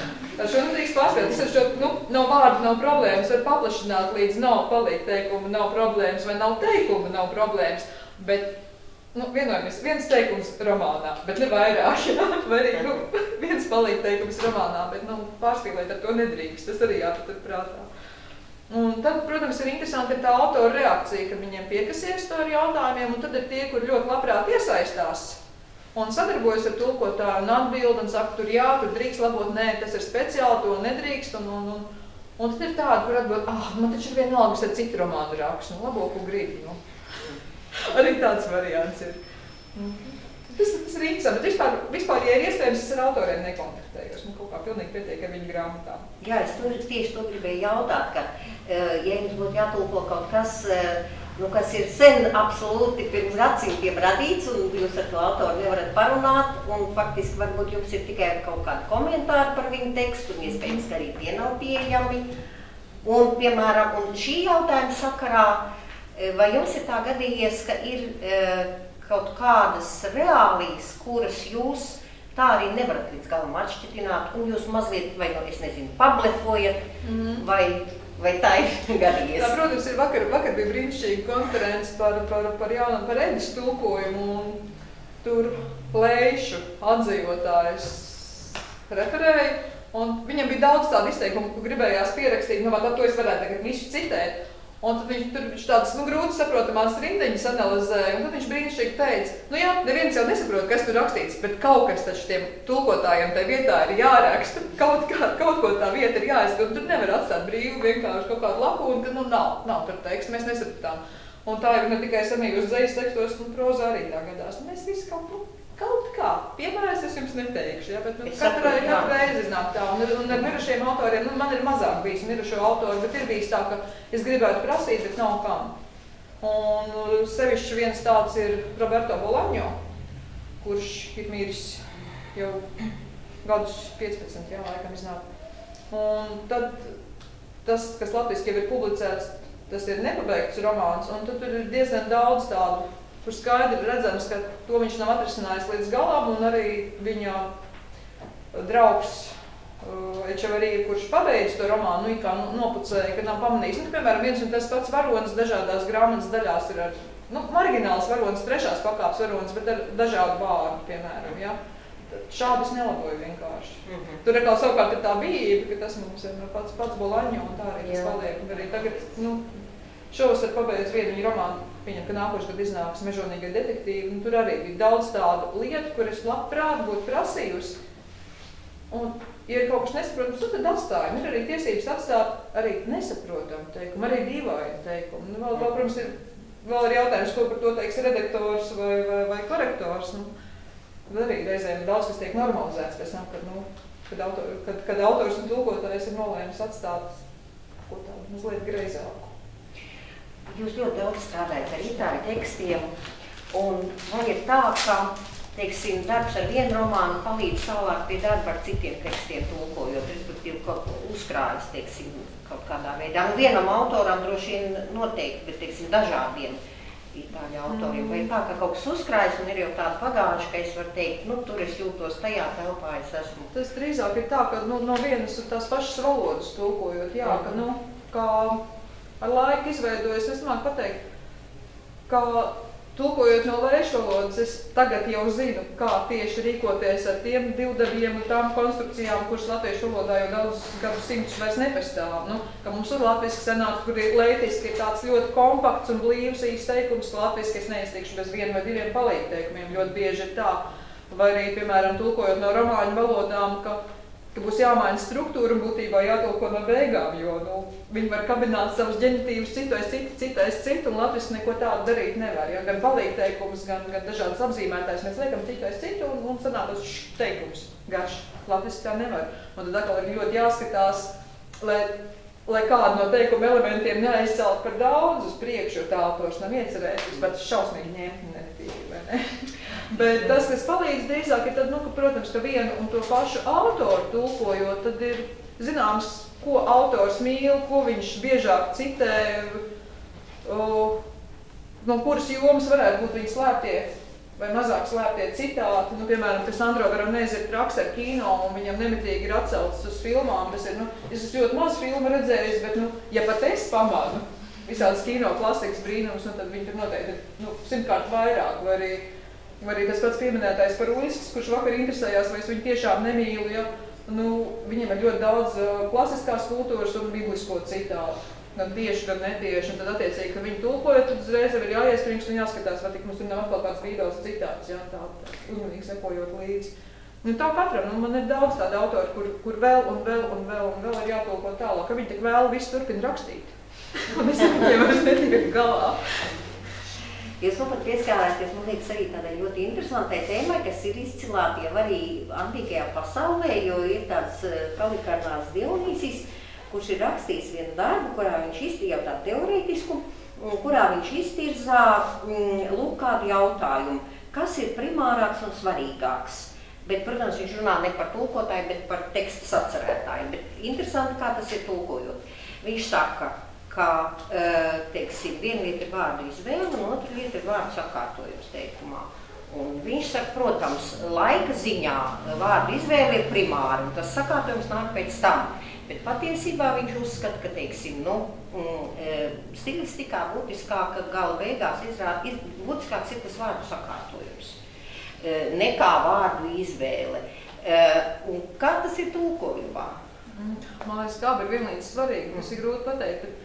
Tas ir nav vārdi, nav problēmas, var paplašināt līdz nav palīk teikuma, nav problēmas, vai nav teikuma, nav problēmas. Bet vienojamies, viens teikums romānā, bet ne vairāk, vai arī viens palīk teikums romānā, bet pārspīlēt ar to nedrīkst, tas arī jāpatur prātā. Un tad, protams, ir interesanti tā autora reakcija, ka viņiem piekasies to ar jautājumiem, un tad ir tie, kur ļoti labprāt iesaistās un sadarbojas ar tulkotāju un atbild un saka, tur jā, tur drīkst labot, nē, tas ir speciāli, to nedrīkst, un tad ir tādi, kur atbild, man taču ir vienalga, es ar citu romānu rakstu, labo, ko gribu, Arī tāds variants ir. Tas ir interesanti, bet vispār, ja ir iespējams, es ar autoriem nekontaktējos. Man kaut kā pilnīgi pietiek ar viņu grāmatām. Jā, es tieši to gribēju jautāt, ka, ja jums būtu jātulko kaut kas, kas ir sen absolūti pirms gadsimtiem radīts, un jūs ar to autoru nevarat parunāt, un faktiski varbūt jums ir tikai kaut kādi komentāri par viņu tekstu, un iespējams, ka arī tie nav pieejami. Un, piemēram, šī jautājuma sakarā, vai jums ir tā gadījies, ka ir kaut kādas reālijas, kuras jūs tā arī nevarat līdz galam atšķitināt, un jūs mazliet, vai, es nezinu, pablefojat, vai tā ir gadījies? Tā, protams, ir vakar bija brīnišķīga konference par Edis tulkojumu, un tur Leišu atzīvotājs referēja, un viņam bija daudz tādu izteikumu, ko gribējās pierakstīt, to es varētu tagad visu citēt. Un tad viņš tādas grūti saprotamās rindiņas analizēja, un tad viņš brīnišķīgi teica, jā, neviens jau nesaprot, kas tur rakstīts, bet kaut kas taču tiem tulkotājiem tai vietā ir jāraksta, kaut ko tā vieta ir jāizskat, un tur nevar atstāt brīvu vienkārši kaut kādu lakūnu, ka nav tur teksts, mēs nesapratām. Un tā ir ne tikai senījos dzejas tekstos, un prozā arī tā gadās. Mēs visi kaut kā, piemērs es jums neteikšu, bet katru reizi iznāk tā, un ar mirušiem autoriem, man ir mazāk bijis mirušo autoru, bet ir bijis tā, ka es gribētu prasīt, bet nav kam. Un sevišķi viens tāds ir Roberto Bolaño, kurš ir miris jau gadus 15, laikam iznāk. Un tad tas, kas latviski jau ir publicēts, tas ir nepabeigts romāns, un tad tur ir diezgan daudz tādu, kur skaidri redzams, ka to viņš nav atrisinājis līdz galam, un arī viņa draugs Ečevarija, kurš pabeidz to romānu, nopucēja, ka nav pamanījis. Piemēram, viens un tas pats varonis dažādās grāmatas daļās ir ar, margināls varonis, trešās pakāpes varonis, bet ar dažādu vārdu, piemēram, Šādi es nelaboju vienkārši. Tur atkal savukārt ir tā bijība, ka tas mums ir pats Bolaño, un tā arī tas paliek. Un arī tagad, šovasar pabeidz vienu viņa romānu, viņam, ka nākošais gadu iznāks Mežonīgie detektīvi, un tur arī bija daudz tādu lietu, kur es labprāt būtu prasījusi. Un, ja ir kaut kas nesaprotams, tad atstājam. Ir arī tiesības atstāt arī nesaprotamu teikumu, arī dīvainu teikumu. Vēl, protams, vēl ir jautājums, ko par to teiks redaktors vai korektors. Tad arī reizēm daudz, kas tiek normalizēts pēc tam, kad autors un tulkotājs ir nolēmis atstāt ko tādu mazliet greizāku. Jūs ļoti daudz strādājat ar itāļu tekstiem, un man ir tā, ka, teiksim, darbs ar vienu romānu palīdz tālāk pie darba ar citiem tekstiem tulkojot, respektīvi kaut ko uzkrājas, teiksim, kaut kādā veidā. Un vienam autoram droši vien noteikti, bet, teiksim, dažādiem itāļu autoriem. Vai tā, ka kaut kas uzkrājas un ir jau tāda pagājuša, ka es varu teikt, tur es jūtos tajā telpā, es esmu. Tas drīzāk ir tā, ka no vienas un tās pašas valodas tulkojot, ka ar laiku izveidojas, es domāju pateikt, ka tulkojot no lēšu valodas, es tagad jau zinu, kā tieši rīkoties ar tiem divdeviem un tām konstrukcijām, kuras latviešu valodā jau daudz gadu simtus vairs nepastāv. Nu, ka mums ir latviski senāts, kur ir lētiski ir tāds ļoti kompakts un blīvs īsts teikums, ka latviski es neiztikšu bez 1 vai 2 palīgteikumiem. Ļoti bieži ir tā. Vai arī, piemēram, tulkojot no romāņu valodām, ka būs jāmaina struktūra un būtībā jātulko no beigām, jo viņi var kabināt savus ģenitīvus citais citu, un latviski neko tādu darīt nevar. Ja? Gan palīgteikums, gan dažādas apzīmētājs mēs liekam citais citu, un sanāk tas teikums garš. Latviski tā nevar. Un tad atkal ir ļoti jāskatās, lai kādu no teikuma elementiem neaizcelt par daudz uz priekšu, jo tā autors nav iecerējis, bet šausmīgi ņemt netīvi, vai ne? Bet tas, kas palīdz drīzāk, ir tad, ka, protams, ka vienu un to pašu autoru tulkojot, tad ir zināms, ko autors mīl, ko viņš biežāk citē, no kuras jomas varētu būt viņa slēptie vai mazāk slēptie citāti. Piemēram, ka Sandro Veronese ir traks ar kino un viņam nemitīgi ir atceltas uz filmām. Tas ir, es esmu ļoti maz filmu redzējis, bet, ja pat es pamanu visādas kino klasikas brīnums, tad viņi tur noteikti ir 100-kārt vairāk, vai arī tas pats pieminētais Paruļskis, kurš vakar interesējās, vai es viņu tiešām nemīlu, ja? Viņam ir ļoti daudz klasiskās kultūras un biblisko citātu, gan tieši, gan netieši, un tad attiecīgi, ka viņi tulkojot, tad uzreiz ir jāiestrīngst un jāskatās, vai tik mums tur nav atkal kāds vīdos citāts, ja? Tā uzmanīgi sekojot līdzi. Tā katram, man ir daudz tādu autoru, kur vēl ir jātulko tālāk, ka viņi tik vēl visu turpina rakstīt. Un es viņiem vairs netiek galā. Jūs pat pieskārāties, man liekas, arī tādai ļoti interesantai tēmai, kas ir izcilāti jau arī antīkajā pasaulē, jo ir tāds Kalikarnās Dionīsis, kurš ir rakstījis vienu darbu, kurā viņš iztīja tādu teorētisku, kurā viņš iztirzā lūk kādu jautājumu, kas ir primārāks un svarīgāks. Bet, protams, viņš runā ne par tulkotāju, bet par teksta sacerētāju. Bet interesanti, kā tas ir tulkojot. Viņš saka, ka, teiksim, viena lieta ir vārdu izvēle, un otra lieta ir vārdu sakārtojums teikumā. Un viņš saka, protams, laika ziņā vārdu izvēle ir primāra, un tas sakārtojums nāk pēc tam. Bet patiesībā viņš uzskata, ka, teiksim, stilistikā būtiskāka gala beigās būtiskāks ir tas vārdu sakārtojums, nekā vārdu izvēle. Un kā tas ir tulkojumā? Man liekas, kā ir vienlīdz svarīgi, tas ir grūti pateikt.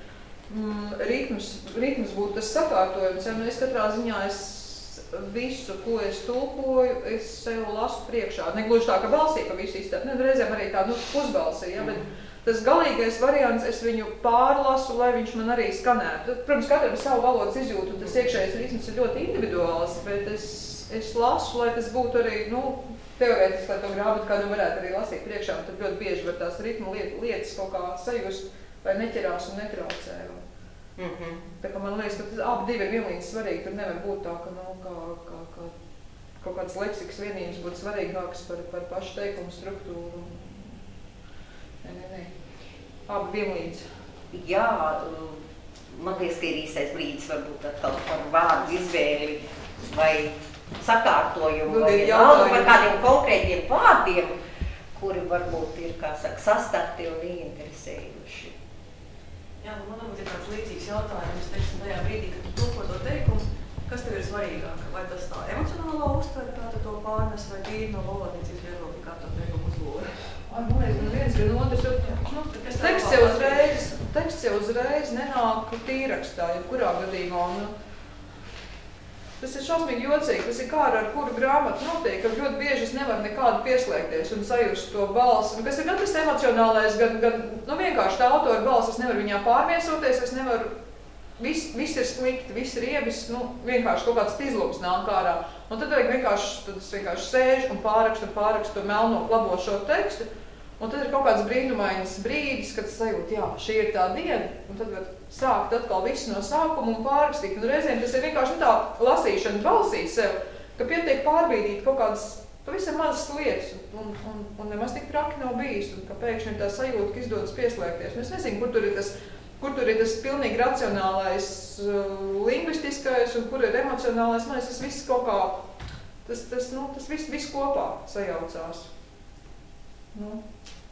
Ritms būtu tas sakārtojums, ja es katrā ziņā visu, ko es tulkoju, es sev lasu priekšā. Negluži tā, ka balsī pa visu iztēt, reizēm arī tādu pusbalsī, ja, bet tas galīgais variants, es viņu pārlasu, lai viņš man arī skanētu. Protams, katram savu valodas izjūtu, un tas iekšējais ritms ir ļoti individuāls, bet es lasu, lai tas būtu arī, teorētiski, lai to grāmatu kādu varētu arī lasīt priekšā, un tad ļoti bieži var tās ritmu lietas kaut kā sajust, vai neķerās un netraucē. Tā kā man liekas, ka abi divi ir vienlīdz svarīgi, tur nevar būt tā, ka kaut kāds leksikas vienības būtu svarīgāks par pašu teikumu struktūru. Nē. Abi vienlīdz. Jā, man liekas, ka ir īstais brīdis varbūt atkal par vārdu izvēli vai sakārtojumu, vai par kādiem konkrētiem vārdiem, kuri varbūt ir, kā saka, sastarti un ieinteresējuši. Jā, man ir tāds līdzīgs jautājums, teiksim, tajā brīdī, kad tu tulko to teikumu, kas tev ir svarīgāk? Vai tas tā emocionālā uztvere, kā tu to pārnes, vai tīri no valodniecības viedokļa, kā to teikumu uzlūri? Man liekas, viens gan otrs, teksts jau uzreiz nenāk tīrakstā, jebkurā gadījumā. Tas ir šausmīgi jocīgi, tas ir kā ar kuru grāmatu notiek, ka ļoti bieži es nevaru nekādu pieslēgties un sajust to balsi, kas ir gan tas emocionālais, gan vienkārši tā autora balss, es nevaru viņā pārviesoties, es nevaru, viss ir slikti, viss ir iebis, vienkārši kaut kāds izlums nāk ārā. Un tad es vienkārši sēžu un pārakstu to melno klabošo tekstu, un tad ir kaut kāds brīnumains brīdis, kad sajūt, jā, šī ir tā diena, un tad var sākt atkal visu no sākuma un pārrakstīt. Un reizēm tas ir vienkārši tā lasīšana balsī sev, ka pietiek pārbīdīt kaut kādas pavisam mazas lietas, un nemaz tik traki nav bijis, un ka pēkšņi ir tā sajūta, ka izdodas pieslēgties. Es nezinu, kur tur ir tas pilnīgi racionālais, lingvistiskais, un kur ir emocionālais, man tas viss kaut kā, tas viss kopā sajaucās.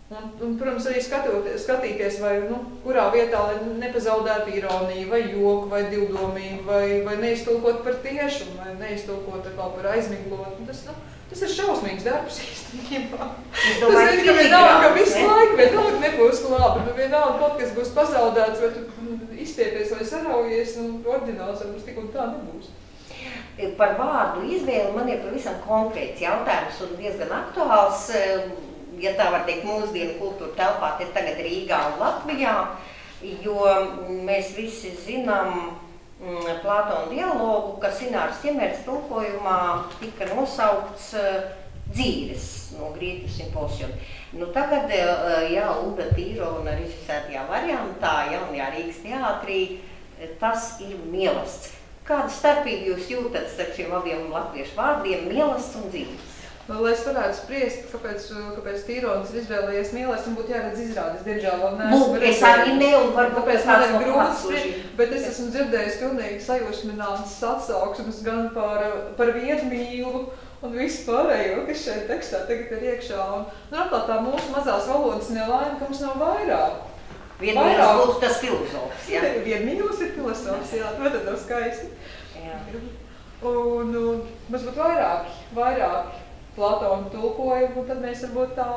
Un, protams, arī skatīties, vai, kurā vietā, lai nepazaudētu ironiju, vai joku, vai divdomību, vai neiztulkot par tiešu, vai neiztulkot par aizmiglot. Tas ir šausmīgs darbs īstenībā. Tas ir, ka vienalga, ka visu laiku vienalga nebūs labi, vienalga kaut kas būs pazaudēts, vai tu izstiepies vai saraujies, ordināls varbūt tik un tā nebūs. Par vārdu izvēli man ir pavisam konkrēts jautājums un diezgan aktuāls, ja tā var teikt, mūsdienu kultūra telpā te tagad Rīgā un Latvijā, jo mēs visi zinām Plātona dialogu, kas Ināras Ķemeres tulkojumā tika nosaukts dzīves no grieķu simposiuma. Tagad, Uda Tīrona režisētajā variantā, jaunajā Rīgas teātrī, tas ir mielasts. Kādu starpību jūs jūtat starp šiem abiem latviešu vārdiem, mielasts un dzīves? Lai es varētu spriest, kāpēc Tīronis ir izvēlējies mielasts, un būtu jāredz izrādes, diemžēl vēl neesmu redzējis. Es arī ne, un varbūt kāds no grūti, bet es esmu dzirdējis pilnīgi sajūsminātas atsauksmes gan par viedmīlu un visu pārējo, kas šeit tekstā tagad ir iekšā. Un atkal tā mūsu mazās valodas nelaime, ka mums nav vairāk. Viedmīlis būtu tas filozofs, jā? Viedmīlis ir filozofs, jā, tad nav skaisti. Jā. Un mums būtu vairāk Platona tulkojumu, un tad mēs varbūt tā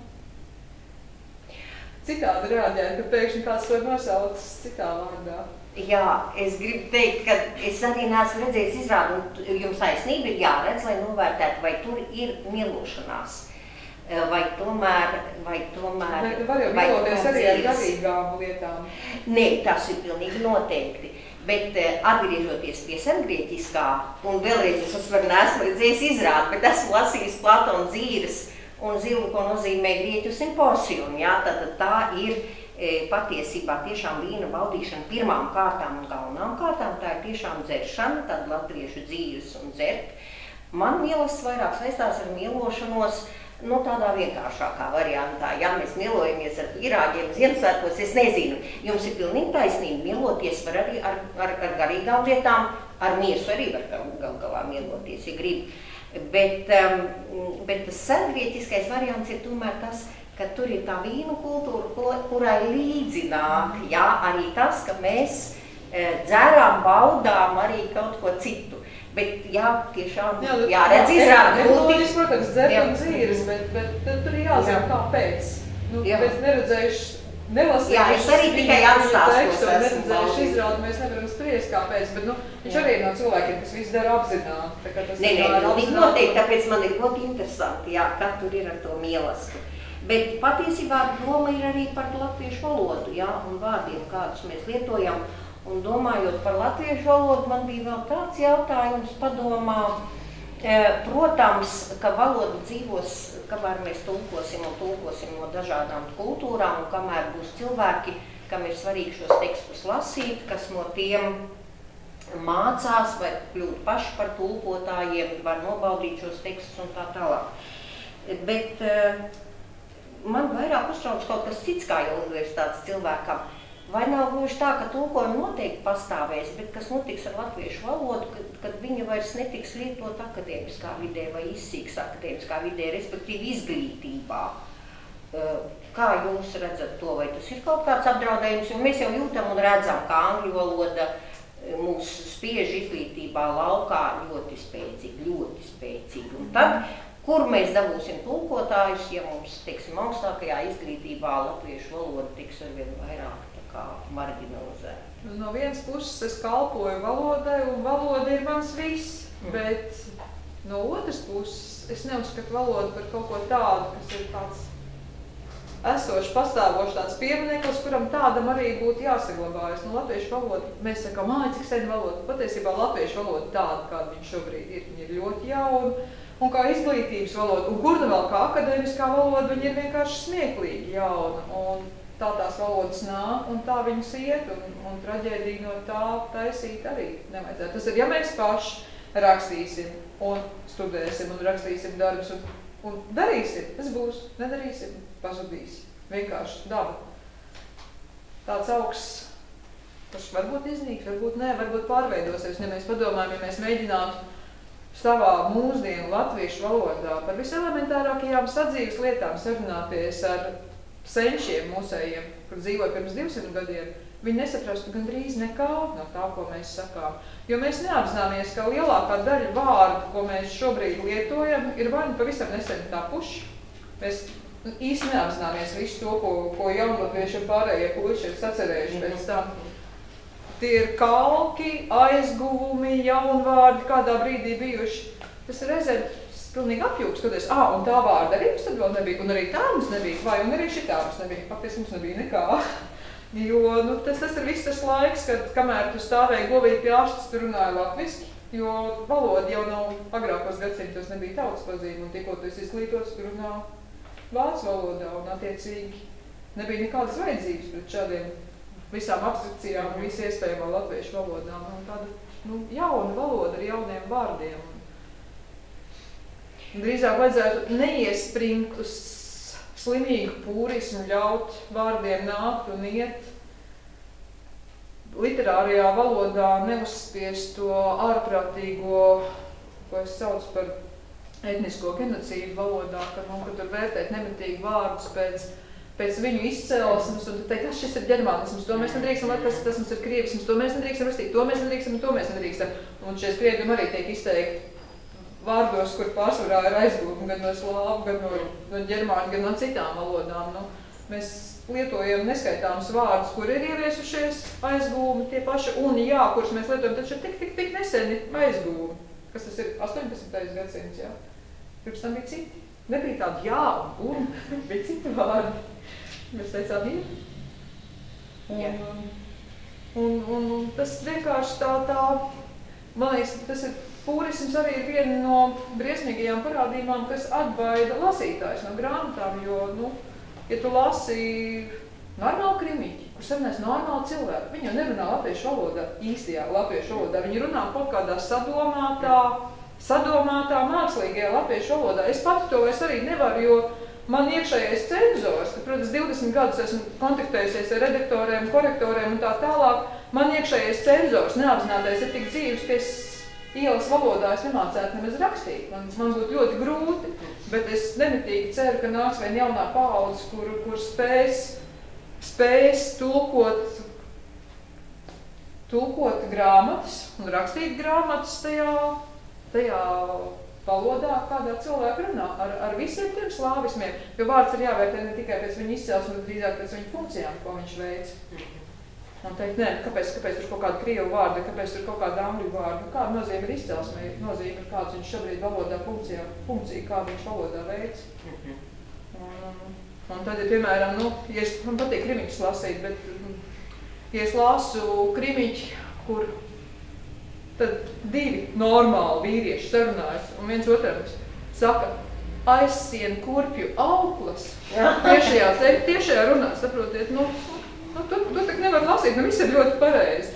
citādi reaģējam, ka pēkšņi kāds to ir nosaucis citā vārdā. Jā, es gribu teikt, ka es arī neesmu redzējis izrādi, un jums taisnība ir jāredz, lai novērtētu, vai tur ir mīlošanās, vai tomēr var jau mīloties arī ar garīgām lietām. Nē, tas ir pilnīgi noteikti. Bet atgriežoties pie sengrieķiskā, un vēlreiz es uzsveru, neesmu redzējis izrādi, bet esmu lasījis Platona dzīves un zinu, ko nozīmē grieķu simposium. Jā, tad tā ir patiesībā tiešām vīna baudīšana pirmām kārtām un galvenām kārtām. Tā ir tiešām dzeršana, tad latviešu dzīves un dzert. Man mielasts vairāk saistās ar mīlošanos, tādā vienkāršākā variantā. Ja mēs mielojamies ar pīrāģiem Ziemassvētkos, es nezinu, jums ir pilnīgi taisnība, mieloties var arī ar garīgām lietām, ar miesu arī var gal galā mieloties, ja grib. Bet tas sengrieķiskais variants ir tomēr tas, ka tur ir tā vīnu kultūra, kurai līdzi nāk, jā, arī tas, ka mēs dzērām, baudām arī kaut ko citu. Bet jā, tiešām jāredz izrādi grūti. Protams, dzert un dzīves, bet tur ir jāzina kāpēc. Pēc neredzējuši, nelasījuši. Jā, es arī tikai atstāstos esmu. Neredzējuši izrādi, mēs nevaram spriest kāpēc, bet viņš arī no cilvēkiem, kas visu dara apzināti. Nē, noteikti, tāpēc man ir ļoti interesanti, jā, kā tur ir ar to mielastu. Bet patiesībā doma ir arī par latviešu valodu, jā, un vārdiem, kādus mēs lietojam. Un domājot par latviešu valodu, man bija vēl tāds jautājums padomā. Protams, ka valoda dzīvos, kamēr mēs tulkosim no dažādām kultūrām, un kamēr būs cilvēki, kam ir svarīgi šos tekstus lasīt, kas no tiem mācās vai kļūt paši par tulkotājiem, var nobaudīt šos tekstus un tā tālāk. Bet man vairāk uztrauc kaut kas cits kā jau universitātes cilvēkam. Vai nav gluži tā, ka tulkojumi noteikti pastāvēs, bet kas notiks ar latviešu valodu, kad viņa vairs netiks lietot akadēmiskā vidē vai izsīks akadēmiskā vidē, respektīvi izglītībā? Kā jūs redzat to, vai tas ir kaut kāds apdraudējums? Jo mēs jau jūtam un redzam, ka angļu valoda mūs spiež izglītībā laukā ļoti spēcīgi. Un tad, kur mēs dabūsim tulkotājus, ja mums, teiksim, augstākajā izglītībā latviešu valoda tiks arvien vairāk marginalizēt. No vienas puses es kalpoju valodai, un valoda ir mans viss, bet no otras puses es neuzskatu valodu par kaut ko tādu, kas ir tāds esošs, pastāvošs tāds piemineklis, kuram tādam arī būtu jāsaglabājas. No latviešu valoda, mēs sakām, cik sen valoda, patiesībā latviešu valoda tāda, kāda viņa šobrīd ir, viņa ir ļoti jauna, un kā izglītības valoda, un kur nu vēl kā akadēmiskā valoda, viņa ir vienkārši smieklīgi jauna. Un tā tās valodas nāk, un tā viņas iet, un traģēdīgi no tā taisīt arī nevajadzētu. Tas ir, ja mēs paši rakstīsim, un studēsim, un rakstīsim darbus, un darīsim, tas būs, nedarīsim, pazudīs. Vienkārši daba. Tāds augsts, kas varbūt iznīks, varbūt nē, varbūt pārveidosies. Ja mēs padomājam, ja mēs mēģinātu savā mūsdienu latviešu valodā par viselementārākajām sadzīves lietām sarunāties ar senčiem mūsējiem, kur dzīvoja pirms 200 gadiem, viņi nesaprastu gandrīz nekā no tā, ko mēs sakām. Jo mēs neapzināmies, ka lielākā daļa vārdu, ko mēs šobrīd lietojam, ir vai nu pavisam nesen tapuši. Mēs īsti neapzināmies visu to, ko jaunlatvieši un pārējie puiši ir sacerējuši pēc tam. Tie ir kalki, aizguvumi, jaunvārdi, kādā brīdī bijuši. Tas ir reizēm pilnīgi apjūgs, skatoties, un tā vārda arī mums tad vēl nebija, un arī tā mums nebija, vai un arī šitā mums nebija, faktiski mums nebija nekā. Jo tas ir viss tas laiks, kad kamēr tu stāvēji govīgi pie ārstas, tu runāji latviski, jo valoda jau nav agrākos gadsimtos nebija tautas pazīme, un tikko tu esi izglītots, tu runā vācu valodā, un attiecīgi nebija nekādas vajadzības pret šādiem visām abstrakcijām un visu iespējamā latviešu valodām. Un tāda jauna valoda ar jauniem vārdiem. Drīzāk vajadzētu neiespringt uz slimīgu pūrismu, ļaut vārdiem nākt un iet. Literārajā valodā neuzspiest to ārprātīgo, ko es saucu par etnisko genocīdu valodā, ka tur vērtēt nemitīgi vārdus pēc viņu izcelsmes, un teikt, šis ir ģermānisms, to mēs nedrīkstam, tas mums ir krievisms, to mēs nedrīkstam rastīt, to mēs nedrīkstam, un to mēs nedrīkstam. Un šie spriedumi arī tiek izteikti vārdos, kur pārsvarā ir aizgūmi gan no slāvu, gan no ģermāņu, gan no citām valodām. Mēs lietojam neskaitāmus vārdus, kur ir ieviesušies aizgūmi, tie paši un jā, kurus mēs lietojam, taču tik neseni aizgūmi. Kas tas ir? 18. gadsimts, jā. Pirms tam bija citi. Nebija tādi jā un bija citi vārdi. Mēs teicām jā. Un tas vienkārši tā, man liekas, tas ir pūrisms arī ir viena no briesmīgajām parādībām, kas atbaida lasītājs no grāmatām, jo, ja tu lasi normāli krimiķi, kur sarunājas normāli cilvēki, viņi jau nerunā latviešu valodā, īstajā latviešu valodā, viņi runā kaut kādā sadomātā mākslīgajā latviešu valodā. Es pati to vairs arī nevaru, jo man iekšējais cenzors, ka, protams, 20 gadus esmu kontaktējusies ar redaktoriem, korektoriem un tā tālāk, man iekšējais cenzors neapzinātais ir tik dzīves pie ielas valodā es nemācētu nemaz rakstīt. Man būtu ļoti grūti, bet es nemitīgi ceru, ka nāks vien jaunā paudze, kur spēs tulkot grāmatas un rakstīt grāmatas tajā valodā, kādā cilvēki runā, ar visiem tiem slāvismiem, jo vārds ir jāvērtē ne tikai pēc viņa izcelsmes, bet drīzāk pēc viņa funkcijām, ko viņš veic. Un teikt, nē, kāpēc tur kaut kāda krievu vārda, kāpēc tur kaut kāda angļu vārda, kāda nozīme ir izcelsme, nozīme ir kāds viņš šobrīd valodā funkcija, kādu viņš valodā veic. Un tad ir, piemēram, man patīk krimiķus lasīt, bet ja es lasu krimiķi, kur tad divi normāli vīrieši sarunājas, un viens otram saka, aizsien kurpju auklas, tiešajā runā, saprotiet, to tak nevar lasīt, viss ir ļoti pareizi.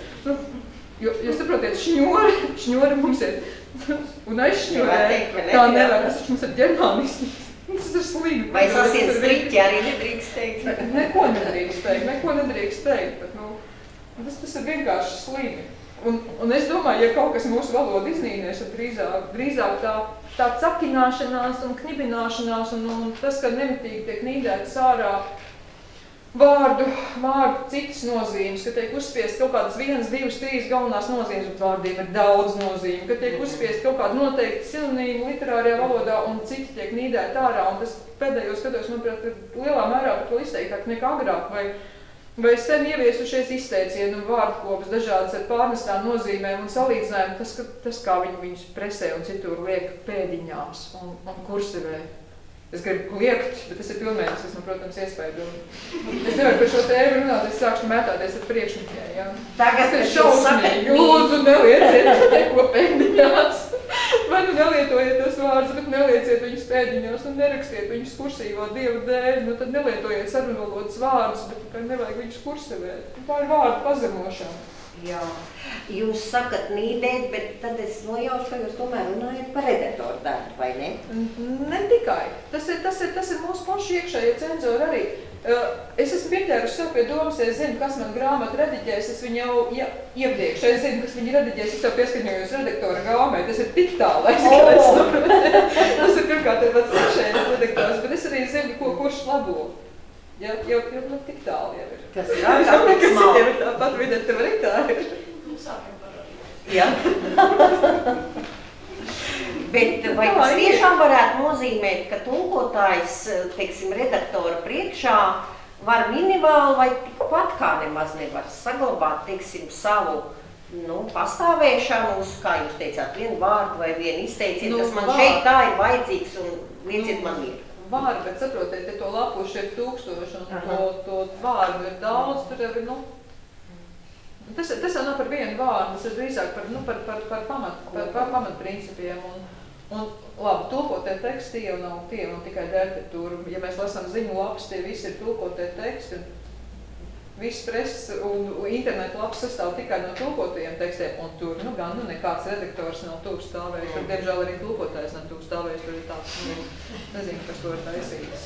Jo saprotiet, šņori mums ir, un aizšņorē, tā nevar, tas mums ir ģermānisms, tas ir slīgi. Vai sasien striķi arī nedrīkst teikt? Neko nedrīkst teikt, bet tas ir vienkārši slīgi. Un es domāju, ja kaut kas mūsu valodu iznīnēs, tad drīzāk tā cakināšanās un knibināšanās un tas, ka nemitīgi tiek nīdētas ārā vārdu citas nozīmes, ka tiek uzspiest kaut kādas 1, 2, 3 galvenās nozīmes, bet vārdiem ir daudz nozīme, ka tiek uzspiest kaut kāda noteikta sinonīma literārajā valodā un citi tiek nīdēti ārā. Un tas pēdējos gados, manuprāt, ir lielā mērā par to izteiktāk nekā agrāk, vai sen ieviesušies izteicieni un vārdkopas dažādas ar pārnestām nozīmēm un salīdzinājumu, tas kā viņus presē un citur liek pēdiņās un kursivē. Es gribu liekt, bet tas ir pilnvērtīgs, kas man, protams, iespēja. Es nevaru par šo tēmu runāt, es sākšu mētāties ar priekšnikiem, jā. Tagad ir šausmīgi. Lūdzu, nelieciet neko pēdiņās. Vai nelietojiet tos vārdus, bet nelieciet viņus pēdiņos un nerakstiet viņus kursīvā Dieva dēļ. Tad nelietojiet sarunvalodas vārdus, bet nevajag viņus kursivēt. Tā ir vārdu pazemošana. Jā, jūs sakat nīdēt, bet tad es nojaušu, ka jūs tomēr runājat par redaktoru darbu, vai ne? Ne tikai. Tas ir mūsu pašu iekšējie cenzori arī. Es esmu pieķēruši sev pie domas, ja es zinu, kas man grāmatu rediģēs, es viņu jau iepriekš, es zinu, kas viņi rediģēs, es jau pieskaņojos redaktora gāmē, tas ir tik tālais, ka es saprotu. Tas ir pirmkārt ir pats iekšējais redaktors, bet es arī zinu, kurš labo. Jā, jau tik tālu jau ir. Tas ir ārkārtīgi smalki. Citiem ir tāpat vidē, tev arī tā ir. Sākiem parādīt. Jā. Bet vai tas tiešām varētu nozīmēt, ka tulkotājs, teiksim, redaktora priekšā var minimāli vai tikpat kā nemaz nevar saglabāt, teiksim, savu pastāvēšanu uz, kā jūs teicāt, vienu vārdu vai vienu izteicienu, kas man šeit tā ir vajadzīgs un lieciet man mieru. Vārdu, bet saprotiet, te to lapuši ir 1000 un to vārdu ir daudz, tur jau ir, tas jau nav par vienu vārdu, tas ir drīzāk par pamatprincipiem. Un labi, tulkotie teksti jau nav tikai dēltetūra. Ja mēs lasām ziņu lapas, tie visi ir tulkotie teksti. Viss preses un internetu lapas sastāv tikai no tulkotajiem tekstiem. Un tur, gan nekāds redaktors nav tur stāvējis. Tur, diemžēl, arī tulkotājs nav tur stāvējis. Tur ir tāds, nezinu, kas to ir taisījis.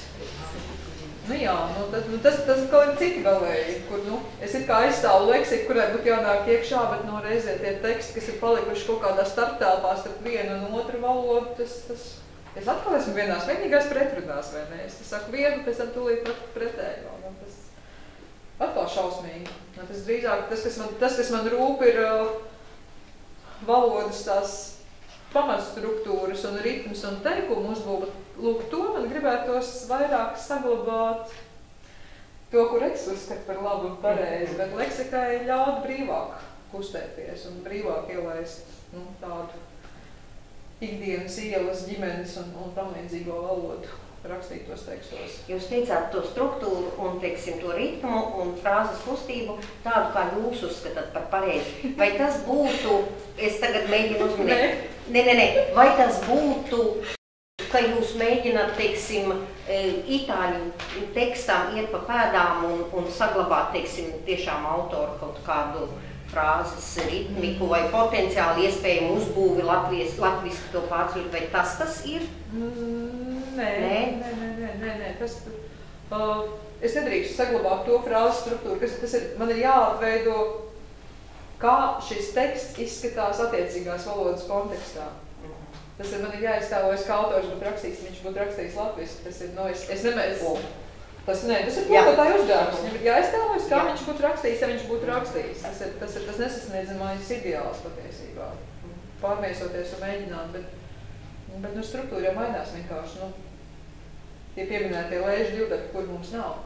Tas kaut ir citi galvēji, kur, es it kā aizstāvu leksiku, kurai būtu jānāk iekšā, bet reizē tie teksti, kas ir palikuši kaut kādā starptelpā starp vienu un otru valodu, es atkal esmu vienās vienīgās pretrunās, vai ne? Es saku vienu, pēc tam tūlīt pretējo. Tas atkal šausmīgi. Tas drīzāk, tas, kas man rūp, ir valodas tās pamatstruktūras un ritms un teikumu uzbūve. Lūk, to man gribētos vairāk saglabāt to, kur es uzskatu par labu un pareizi, bet leksikai ļaut brīvāk kustēties un brīvāk ielaist tādu ikdienas ielas, ģimenes un tamlīdzīgo valodu rakstītos tekstos. Jūs teicāt to struktūru un, teiksim, to ritmu un frāzes kustību tādu, kā jūs uzskatāt par pareizi. Vai tas būtu, es tagad mēģinu uzminēt, vai tas būtu, ka jūs mēģināt, teiksim, itāļu tekstām iet pa pēdām un saglabāt, teiksim, tiešām autoru kaut kādu frāzes ritmiku vai potenciāli iespējumu uzbūvi latviski to pārsvīt, vai tas ir? Nē. Es nedrīkstu saglabāt to frāzes struktūru, man ir jāatveido, kā šis teksts izskatās attiecīgās valodas kontekstā. Man ir jāiztēlojas, kā autors būtu rakstījis, viņš būtu rakstījis latviski. Tas ir tulkotāju uzdevums. Viņam ir jāiztēlojas, kā viņš būtu rakstījis, ja viņš būtu rakstījis. Tas ir tas nesasniedzamais ideāls patiesībā. Pārmiesoties un mēģināt, bet struktūra jau mainās vienkārši. Tie pieminētie lēžu divdaki, kur mums nav.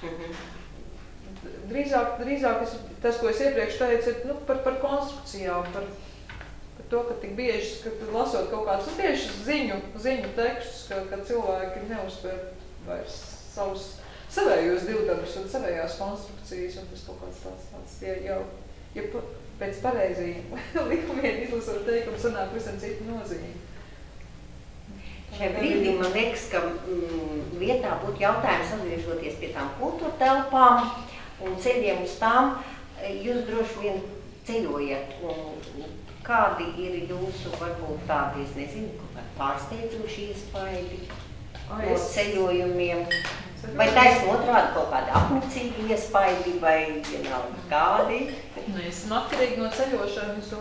Drīzāk tas, ko es iepriekš teicu, ir par konstrukcijām, par to, ka tik bieži, kad lasot kaut kādus tieši ziņu tekstus, ka cilvēki neuztver vairs savējos divdabus un savējās konstrukcijas, un tas kaut kāds tāds ja pēc pareizījiem likumiem izlasot teikumu sanāk visam citu nozīmi. Šajā brīdī man liekas, ka vietā būtu jautājums atgriežoties pie tām kultūra telpām un ceļiem uz tām. Jūs droši vien ceļojat, un kādi ir jūsu, varbūt tādi, es nezinu, pārsteidzoši iespaidi no ceļojumiem? Vai taisn otrādi kaut kādi apnicīgi iespaidi vai vienalga kādi? Es esmu atkarīgi no ceļošanas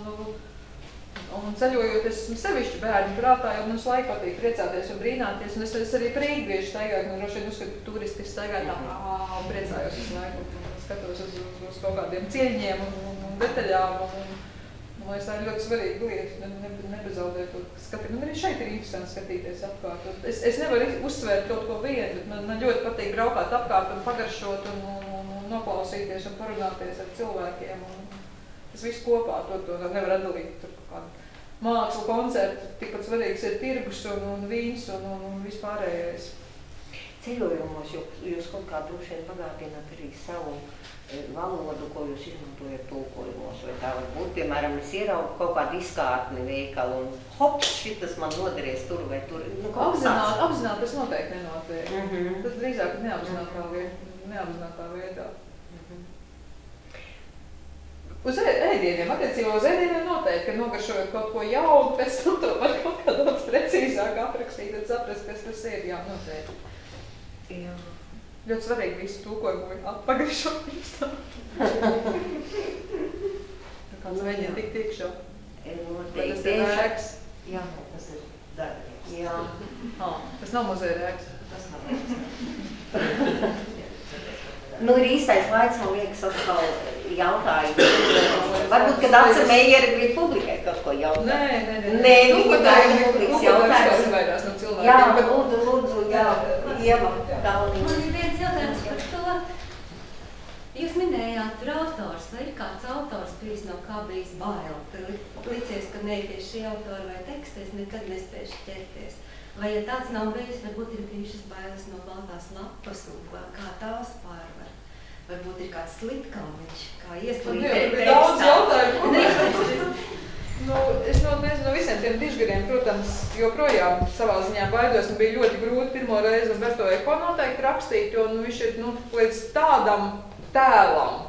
un ceļojot, es esmu sevišķi bērni prātā, jo mums laiku patīk priecāties un brīnāties, un es arī prīgi bieži staigāju, un droši vien uzskatu, ka turisti staigāju tā un priecājos visu laiku, un skatos uz kaut kādiem cieļņiem un detaļām, un es tā ir ļoti svarīga lieta, nebezaudēt to skati. Man arī šeit ir interesanti skatīties apkārt. Es nevaru uzsvērt kaut ko vienu, bet man ļoti patīk braukāt apkārt un pagaršot un noklausīties un parunāties ar cilvēkiem. Tas viss kopā, to nevar atdalīt tur kādu mākslu koncertu. Tikpat svarīgs ir tirgus un vīns un vispārējais. Ceļojumos jūs kaut kā droši vien pagādināt arī savu valodu, ko jūs izmantojat tulkojumos, vai tā var būt, piemēram, es ieraugu kaut kādu izkārtni veikalu un hops, šitas man noderēs tur vai tur. Apzināt tas noteikti nenotiek. Tas drīzāk ir neapzinātā veidā. Uz ēdieniem, attiecībā uz ēdieniem noteikti, ka nogaršojot kaut ko jaunu, pēc tam to var kaut kā daudz precīzāk aprakstīt un saprast, kas tas ir, jā, noteikti. Jā. Ļoti svarīgi visu tulkojumu atpagaršot pirms tam. Kāds mēģina tikt iekšā. Vai tas ir rēks? Jā, tas ir darbības. Jā. Tas nav muzeja rēks. Tas nav rēks. Nu, ir īstais laiks, man liekas, atkal jautājumu. Varbūt, kad Aca Meijere grib publikēt kaut ko jautājumu. Nē, viņa gaida publikas jautājums. Jā, lūdzu, Ieva Kalniņa. Man ir viens jautājums par to. Jūs minējāt tur autors, vai ir kāds autors bijis, no kā bijis bail? Tur licies, ka ne tieši šī autora vai tekstēs nekad nespējuši ķerties. Vai ja tāds nav bijis, varbūt ir bijušas bailes no baltās lapas un kā tās pārvar? Varbūt ir kāds slitkalniņš, kā ieslīdēt tekstā. Daudz jautājumu. Es nezinu, no visiem tiem dižgariem, protams, joprojām savā ziņā baidos, un bija ļoti grūti pirmo reizi Umberto Eco noteikti rakstīt, jo viņš ir līdz tādam tēlam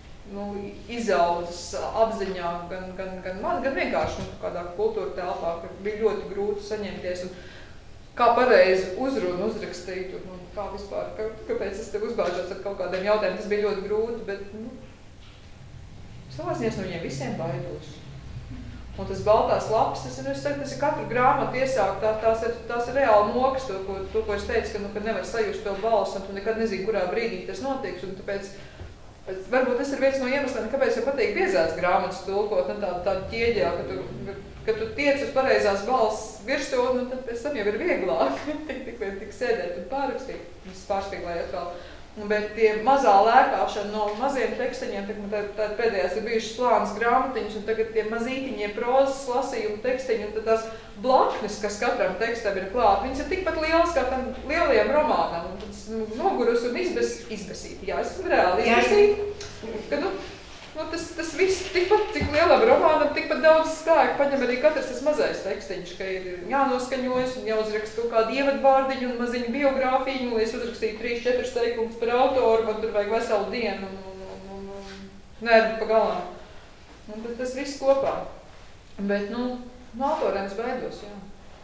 izaudzis apziņā gan man, gan vienkārši kādā kultūra telpā, ka bija ļoti grūti saņemties. Un kā pareizi uzrunu uzrakstīt, un kā vispār, kāpēc es tev uzbāžos ar kaut kādiem jautājumiem, tas bija ļoti grūti, bet savā ziņā no viņiem visiem baidos. Un tas baltās lapas, es saku, tas ir katru grāmatu iesākt, tās ir reāli mokas, to, ko es teicu, ka nevar sajust to balsu, un tu nekad nezini, kurā brīdī tas notiks, un tāpēc varbūt tas ir viens no iemesliem, kāpēc jau patīk biezās grāmatas tulkot, tāda ķieģē, ka tu tiec uz pareizās balss virsū, un tad pēc tam jau ir vieglāk tik sēdēt un pārrakstīt, viss pārspīglēt atkal. Bet tie mazā lēkāšana no maziem tekstiņiem, tad pēdējās ir bijušas plānas grāmatiņas, un tagad tie mazītiņie prozas lasījumi tekstiņi, un tad tās blaknes, kas katram tekstam ir klāt, viņas ir tikpat lielas kā tam lielajiem romānam, un tad nogurus un izbesīti. Jā, es esmu reāli izbesīti, ka tas viss tikpat, cik lielam romānam, tikpat daudz spēku paņem arī katrs tas mazais tekstiņš, ka ir jānoskaņojas un jāuzraksta kaut kādu ievadvārdiņu un maziņu biogrāfiņu, lai es uzrakstītu 3-4 teikumus par autoru, man tur vajag veselu dienu un nervi pa galām. Un tas viss kopā. Bet, no autoriem es baidos, jā.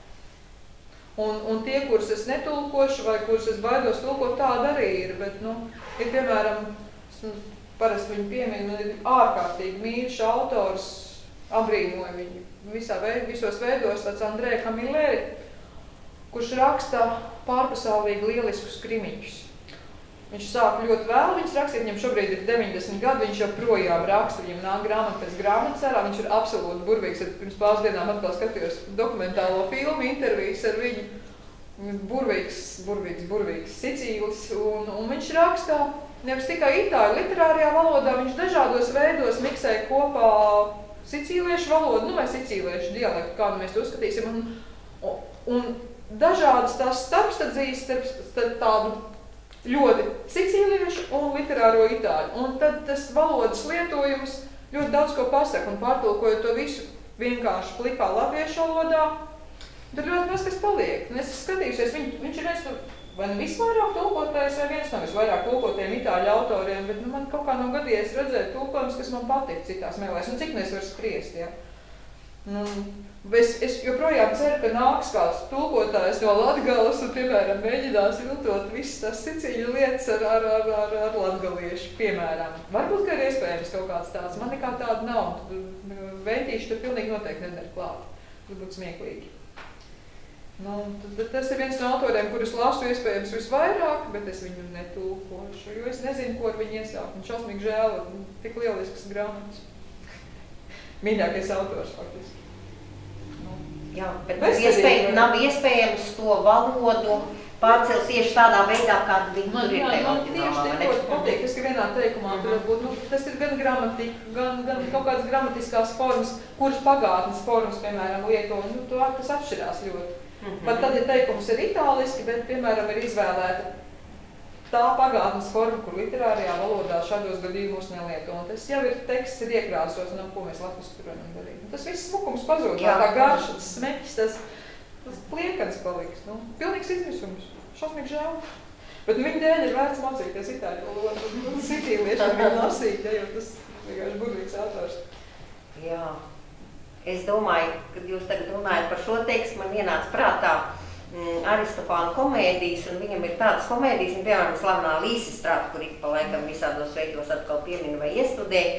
Un tie, kurus es netulkošu vai kurus es baidos tulkot, tāda arī ir, bet, ir piemēram, parasti viņu pieminu, ir ārkārtīgi mīļš autors, abrīnoja viņu visos veidos, tāds Andrē Camilleri, kurš raksta pārpasaulīgi lieliskus krimiņus. Viņš sāk ļoti vēl, viņš rakstīt, viņam šobrīd ir 90 gadi, viņš joprojām raksta, viņam nāk grāmata pēc grāmatas ārā, viņš ir absolūti burvīgs, pirms pāris dienām atkal skatījos dokumentālo filmu, intervijas ar viņu, burvīgs Sicīlis, un viņš rakstā, nevis tikai itāļu literārajā valodā, viņš dažādos veidos miksē kopā sicīliešu valodu, vai sicīliešu dialektu, kādu mēs to uzskatīsim, un dažādas tās starpstadzīs starp tādu ļoti sicīliešu un literāro itāļu. Un tad tas valodas lietojums ļoti daudz ko pasaka, un pārtulkojot to visu vienkārši plikā latviešu valodā, tur ļoti maz kas paliek. Un es skatījusies, viņš ir viens vai visvairāk tulkotājs, vai viens no visvairāk tulkotiem itāļu autoriem, bet man kaut kā nav gadījies redzēt tulkojums, kas man patīk citās mēlēs, un cik mēs var skriest, jā. Es joprojām ceru, ka nāks kāds tulkotājs no Latgales un, piemēram, mēģinās viltot visas tās sicīļu lietas ar latgaliešu, piemēram. Varbūt, ka ir iespējams kaut kāds tāds, man nekā tāda nav, Ventīši tur pilnīgi noteikti nedara klāt, tas būtu smieklīgi. Tas ir viens no autoriem, kurus lasu iespējams visvairāk, bet es viņu netulkošu, jo es nezinu, ko ar viņu iesākt. Un šausmīgi žēl, tik lielisks grāmatas. Mīļākais autors, faktiski. Jā, bet nav iespējams to valodu pārcelt tieši tādā veidā, kāda viņa tur ir tajā oriģinālā. Man tieši patīk, ka vienā teikumā tur būt, tas ir gan gramatika, gan kaut kādas gramatiskās formas, kuras pagātnes formas, piemēram, lieto, tas atšķirās ļoti. Pat tad, ja teikums ir itāliski, bet, piemēram, ir izvēlēta tā pagātnes forma, kur literārajā valodā šādos gadījumos nelieto. Un tas jau ir teksts, ir iekrāsos, ko mēs latviski tur varam darīt. Tas viss smukums pazūd, tā garša, tas smeķis, tas pliekans paliks. Pilnīgs izmisums, šausmīgi žēl. Bet viņa dēļ ir vērts mācīties itāļu valodu, sicīlieši viņu lasīt, jo tas vienkārši burvīgs autors. Jā. Es domāju, kad jūs tagad runājat par šo tekstu, man ienāca prātā Aristofāna komēdijas, un viņam ir tādas komēdijas, un piemēram slavenā Līsistrāta, kur ik pa laikam visādos veidos atkal piemina vai iestudē,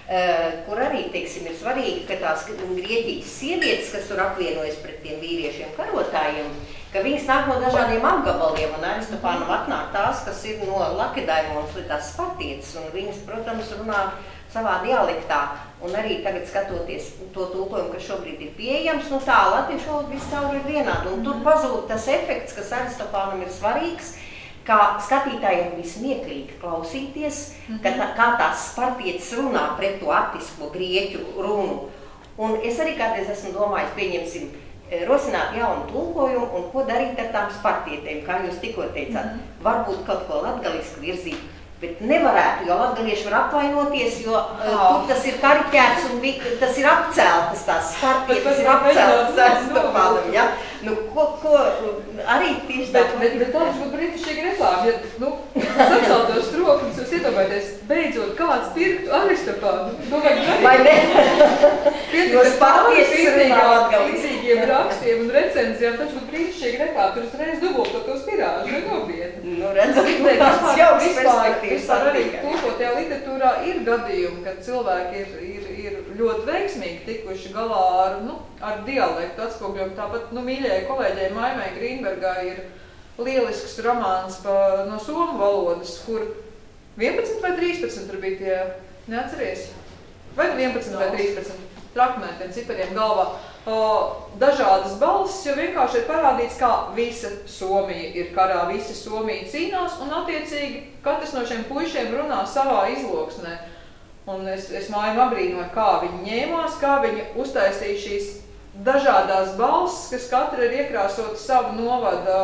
kur arī, teiksim, ir svarīgi, ka tās Grieķijas sievietes, kas tur apvienojas pret tiem vīriešiem karotājiem, ka viņas nāk no dažādiem apgabaliem, un Aristofānam atnāk tās, kas ir no Lakedaimonas vai tās spartietes, un viņas, protams, runā savā dialektā, un arī tagad skatoties to tulkojumu, kas šobrīd ir pieejams, nu tā latviešu valoda viscaur ir vienāda, un tur pazūd tas efekts, kas Aristofānam ir svarīgs, kā skatītājiem vismieklīgi klausīties, kā tās spartietes runā pret to attisko grieķu runu. Un es arī kādreiz esmu domājis, pieņemsim, rosināt jaunu tulkojumu un ko darīt ar tām spartietēm, kā jūs tikko teicāt. Varbūt kaut ko latgaliski virzīt, bet nevarētu, jo latgalieši var apvainoties, jo tur tas ir kariķēts un tas ir apceltas, tās spartietes ir apceltas Aristofānam, ja? Nu, ko arī tieši tā. Bet tā būtu brīnišķīgi reklāma, ja, saceltos trokums, jūs iedomājaties, beidzot kāds pirktu Aristofānu. Vai ne? Jo spartietes runā latgaliski. Līdzīgiem rakstiem un recenzijām, taču būtu brīnišķīgi reklāma, tur uzreiz dubultotos tirāžu, vai nopietni. Nu, redzam, tāds jauks perspektīvas. Vispār arī tulkotajā literatūrā ir gadījumi, kad cilvēki ir ļoti veiksmīgi tikuši galā ar dialektu atspogļojumu. Tāpat, mīļajai kolēģei Maimai Grīnbergai ir lielisks romāns no somu valodas, kur 11 vai 13 tur bija tie, neatceries? Vai 11 vai 13 trakmētiem cipariem galvā. Dažādas balsis, jo vienkārši ir parādīts, kā visa Somija ir karā, visa Somija cīnās, un attiecīgi katrs no šiem puišiem runā savā izloksnē. Un es Maimu abrīnoju, kā viņi ņēmās, kā viņi uztaisīja šīs dažādās balsis, kas katra ir iekrāsota savu novada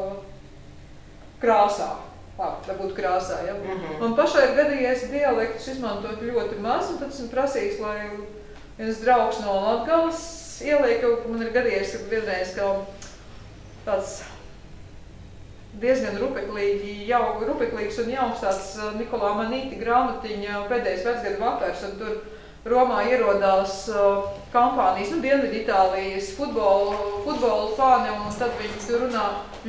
krāsā. Varbūt krāsā, ja? Man pašai ir gadījies dialektus izmantot ļoti maz, un tad esmu prasījis, lai viens draugs no Latgales ieliek, man ir gadījies, ka vienreiz tāds diezgan rupeklīgs un jauks tāds Nikolā Manīti grāmatiņa pēdējais vecgadu vakars, un tur Romā ierodās kampānijas, Dienvidu Itālijas futbola fāni, un tad viņi tur runā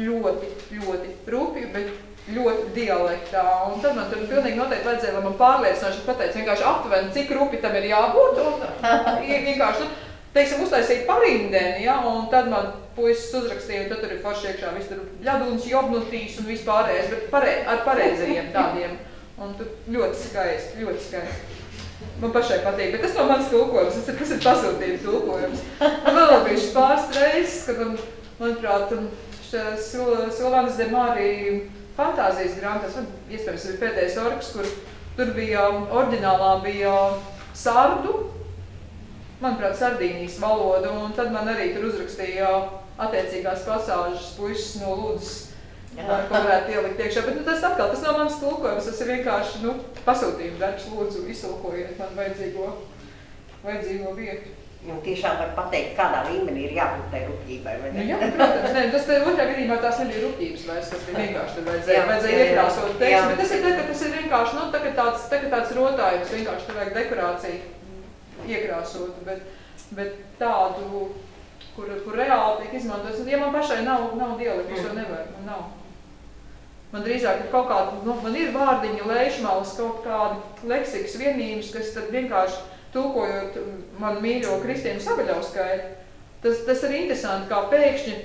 ļoti rupi, bet ļoti dialektā. Un tad man tur pilnīgi noteikti vajadzēja, lai man pārliecinoši pateica vienkārši aptuveni, cik rupi tam ir jābūt, un vienkārši, teiksim, uztaisīt parindeni, ja, un tad man puisis uzrakstīja, un tad tur ir forši iekšā, viss tur ļaduns, jobnutīs un viss pārējais, bet ar pareizajiem tādiem. Un tur ļoti skaisti. Man pašai patīk, bet tas nav mans tulkojums, tas ir pasūtījums tulkojums. Un vēl bijušas pāris reizes, kad manuprāt, Silvanas de Mari fantāzijas grāmatas, iespējams, bija pēdējais orks, kur tur bija, oriģinālā bija sardu, manuprāt, Sardīnijas valoda, un tad man arī tur uzrakstīja attiecīgās pasāžas puisis no Ludzas, ko varētu ielikt iekšā. Bet tas atkal, tas nav mans tulkojums, tas ir vienkārši, pasūtījuma darbs, lūdzu, iztulkojiet man vajadzīgo vietu. Nu, tiešām var pateikt, kādā līmenī ir jābūt tai rupjībai, vai ne? Jā, protams, tas otrā gadījumā tās nebija rupjības vairs, tas bija vienkārši, tur vajadzēja iekrāsot tekstu, bet tas ir tā, ka tas ir vienkārši, tā kā tāds rotājums, vienkārši tur vajag dekorāciju iekrāsot, bet tādu, kur reāli tiek izmantots, ja man pašai nav dialektu, to nevar, man nav. Man drīzāk ir kaut kāda, man ir vārdiņa, lēšmalas, kaut kādi leksikas vienības, kas tad vienkārši tulkojot manu mīļo Kristienu Sabaļauskai, tas ir interesanti, kā pēkšņi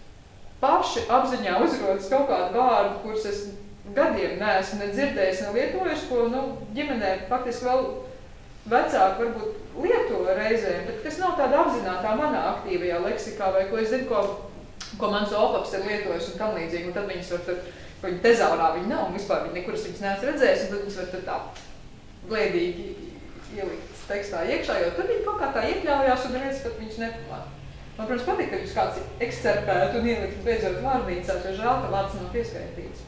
paši apziņā uzrodas kaut kādu vārdu, kurus es gadiem neesmu ne dzirdējis, ne lietojuši, ko ģimenē faktiski vēl vecāki varbūt lieto reizēm, bet kas nav tāda apzinātā manā aktīvajā leksikā, vai ko es zinu, ko mans opaps ir lietojis un tam līdzīgi, un tad viņas var tur, ko viņi tezaurā viņi nav, un vispār viņi nekuras viņas neesmu redzējis, un tad viņas var tur tā glēdīgi ielikt tekstā iekšā, jo tur viņi kaut kā tā iekļaujās un redz, pat viņš nepamāt. Man, protams, patīk, ka jūs kāds ekscerpētu un ielikt beidzot vārnīcā, jo žēl, ka vārds nav pieskaitīts.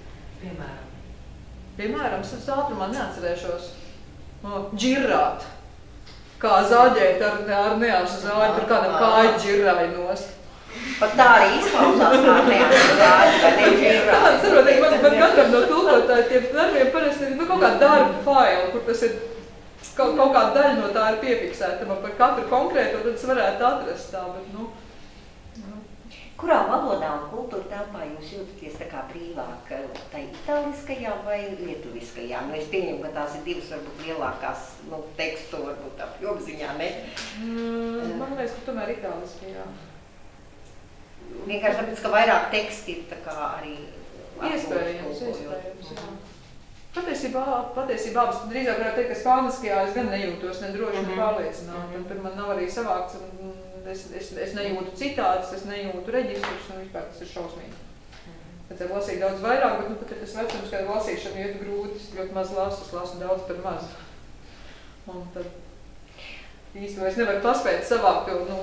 Piemēram, es ātrumā neatcerēšos. Džirrāt. Kā zaļēt ar neāšu zāļu, tur kādam kāju džirrāju nost. Pat tā arī izklausās kā neāšu zāļu, vai ne džirrāju. Tā, saprotiet, man katram no tulkotāju tiem darbiem parasti ir kaut kāda darba faila, kur tas ir kaut kāda daļa no tā ir piefiksēta, man par katru konkrēto, tad es varētu atrast tā, bet, Kurā valodā un kultūra telpā jūs jūtaties tā kā brīvāk? Tā itāliskajā vai lietuviskajā? Nu, es pieņemu, ka tās ir divas varbūt lielākās tekstu, varbūt apjomziņā, ne? Man liekas, ka tomēr itāliskajā. Vienkārši tāpēc, ka vairāk teksti ir tā kā arī... Iespējams, jā. Patiesībā drīzāk varētu teikt, ka spāniskajā es gan nejūtos nedroši un pārliecināti, un tur man nav arī savākts, un es nejūtu citātus, es nejūtu reģistrus, un vispār tas ir šausmīgi. Vajadzēja lasīt daudz vairāk, bet pat ir tas vecums, kad lasīšana iet grūti, es ļoti maz lasu, es lasu daudz par maz. Un tad īsti vairs nevar paspēt savākt, jo,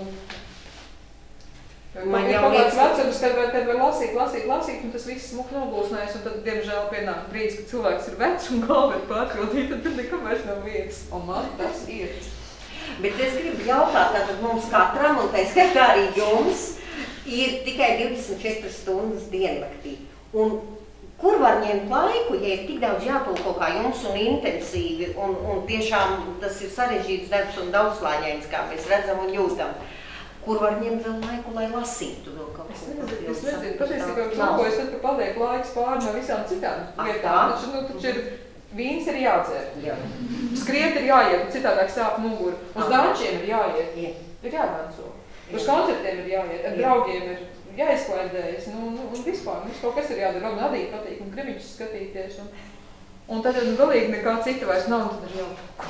man ir kaut kāds vecums, kad var lasīt, un tas viss smuk noglūsnēs, un tad, diemžēl, pienāk brīdis, kad cilvēks ir vecs un galva ir pārpildīta, tad tur nekam vairs nav vietas. Un man tas ir. Bet es gribu jautāt, tātad mums katram, un tā skaitā arī jums, ir tikai 24 stundas diennaktī. Un kur var ņemt laiku, ja ir tik daudz jātulko kā jums un intensīvi, un tiešām tas ir sarežģīts darbs un daudzslāņains, kā mēs redzam un jūtam. Kur var ņemt vēl laiku, lai lasītu vēl kaut ko? Es nezinu, patiesībā, es tad, ka paliek laiks pāri no visām citām lietām. Taču ir vīns ir jādzer, skriet ir jāiet, citādāk sāp muguru, uz dančiem ir jāiet, ir jādanco, uz koncertiem ir jāiet, ar draugiem ir jāizklaidējas, un vispār, kaut kas ir jādara, man arī patīk, un grimiņus skatīties, un tad galīgi nekā cita vairs nav, un tad ir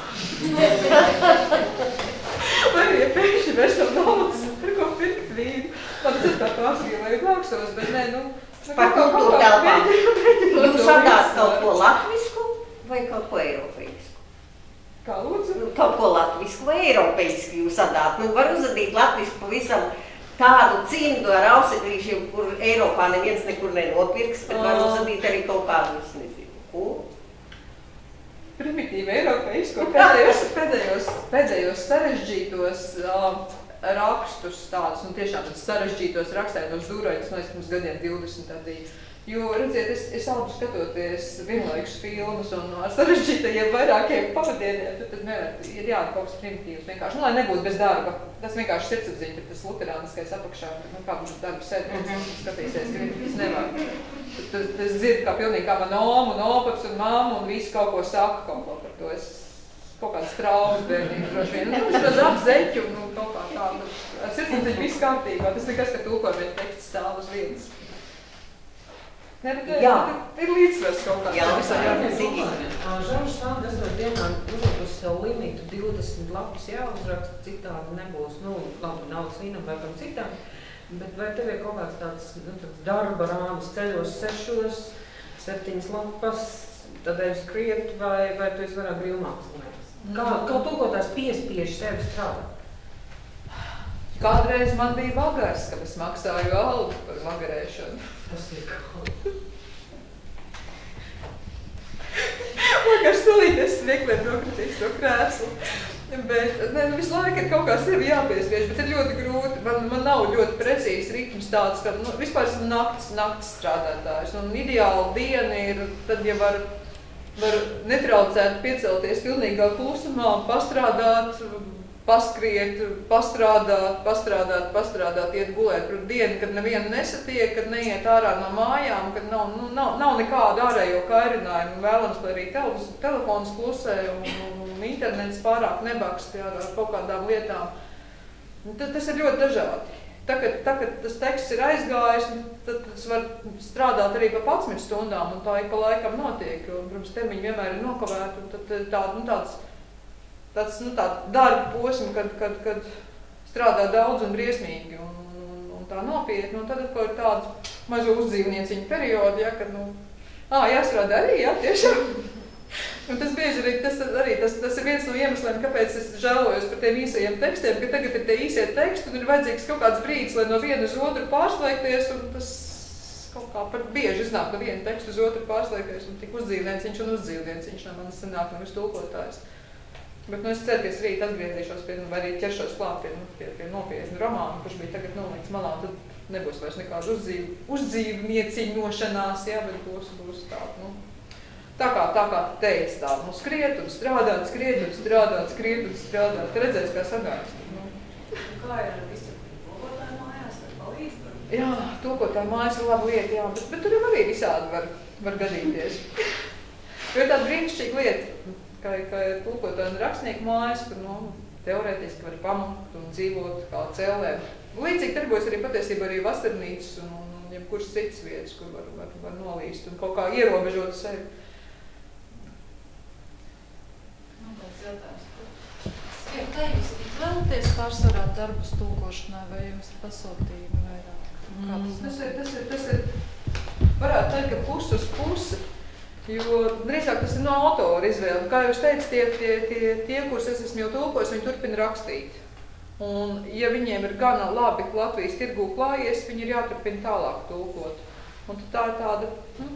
jātūko. Vai arī pēkšņi vairs nav naudas, ar ko pirkt vīnu, man tas ir tā pārskrīlēju glākstos, bet nē, par kultūru telpām. Jūs atdāt kaut ko latvisku? Vai kaut ko eiropeisku? Kā lūdzu? Kaut ko latvisku vai eiropeisku jūs atdāt. Var uzadīt latvisku pavisam tādu cimdu ar auseklīšiem, kur Eiropā neviens nekur nenopirks, bet var uzadīt arī kaut kādu, es nezinu, ko? Primitīvi eiropeisku, pēdējos sarežģītos rakstus tādus, un tiešām sarežģītos rakstētos dūraitus, man liekas, mums gadiem 20 tādī. Jo, redziet, es albu skatoties vienlaikus filmas un ar sarežģītajiem vairākiem pavadieniem, tad ir jāda kaut kas primitīvs vienkārši. Lai nebūtu bez darba. Tas vienkārši sirdsapziņa, bet tas luterāniskais apakšā, kā mums darba sēdēs, skatīsies, tas nevar. Tad es dzirdu kā pilnīgi kā man oma un opaps un mamma un visi kaut ko saka kaut ko par to. Es kaut kādas traumas bērnīgi droši vien. Es redzu apzeķu un kaut kā tādu. Ar sirdsapziņu viss kārtībā. Tas nekas, ka tūkojumiem teksts stāv uz vietas. Ne, bet ir līdzsvars kaut kāds. Jā, visā jāmēzīgi. Žaņš Sanda esot dienā uzlikus sev limitu 20 lapus jāuzraksta, citādi nebūs, labi, naudas vīnam vai kam citām, bet vai tev ir kaut kāds tāds darba rāmis ceļos 7 lapas, tādēļ skriet, vai tu esi vairāk brīvmākslinieks? Kā tulkotājs piespiež sevi strādāt? Kādreiz man bija vagars, kad es maksāju algu par vagarēšanu. Tas ir kaut. Vagars tulīties meklēt nokritīs to krēslu. Bet visu laiku ir kaut kā sevi jāpiespiež, bet ir ļoti grūti. Man nav ļoti precīzs ritms tāds, ka vispār esmu nakts strādātājs. Un ideāla diena ir, tad ja var netraucēt piecelties pilnīgā klusumā, pastrādāt, paskriet, pastrādāt, iet gulēt par dienu, kad nevienu nesatiek, kad neiet ārā no mājām, kad nav nekādu ārējo kairinājumu, vēlams, lai arī telefons klusē un internets pārāk nebakst ar kaut kādām lietām. Tas ir ļoti dažādi. Tagad, kad tas teksts ir aizgājis, tad tas var strādāt arī pa 11 stundām, un tā ik pa laikam notiek, jo, protams, termiņi vienmēr ir nokavēti, un tad tāds darba posms, kad strādā daudz un briesmīgi un tā nopietni, un tad atkal ir tāds mazo uzdzīvnieciņu periodu, ja, kad, jāstrādā arī, jā, tiešām. Un tas bieži tas ir viens no iemesliem, kāpēc es žēlojos par tiem īsajiem tekstiem, ka tagad ir tie īsie teksti, un ir vajadzīgs kaut kāds brīdis, lai no viena uz otru pārslēgties, un tas kaut kā par bieži iznāk no viena tekstu uz otru pārslēgties, un tik uzdzīvnieciņš un uzdzīvnieciņš no manas sanāk nevis tulkotājs. Bet es ceru, ka es rīt atgriezīšos vai arī ķeršos klāt pie nopietnu romānu, kurš bija tagad nolikts malā, un tad nebūs vairs nekāda uzdzīvnieciņošanās, jā, bet būs tāda, tā kā teica tāda, skriet un strādāt, Redzēs, kā sagājas. Kā ir ar disciplīnu? Logotāju mājās var palīdz? Jā, tulkotāja mājas ir laba lieta, jā, bet tur jau arī visādi var gadīties. Jo ir tāda brīnišķīga lieta, kā ir tulkotāja un rakstnieku mājas, kur, teorētiski var pamukt un dzīvot kā cēlē. Līdzīgi darbojas arī patiesībā arī vasarnīcas un jebkuras citas vietas, kur var nolīst un kaut kā ierobežot sevi. Man tāds jautājums. Kā jūs vēlaties pārsvarāt darbus tulkošanai, vai jums ir pasūtījumi vairāk? Tas ir, varētu teikt, ka pusi uz pusi, jo drīzāk tas ir no autora izvēle. Kā jūs teicat, tie kurus es esmu jau tulkojis, viņi turpina rakstīt. Un, ja viņiem ir gana labi Latvijas tirgū klājies, viņi ir jāturpina tālāk tulkot. Un tā ir tāda,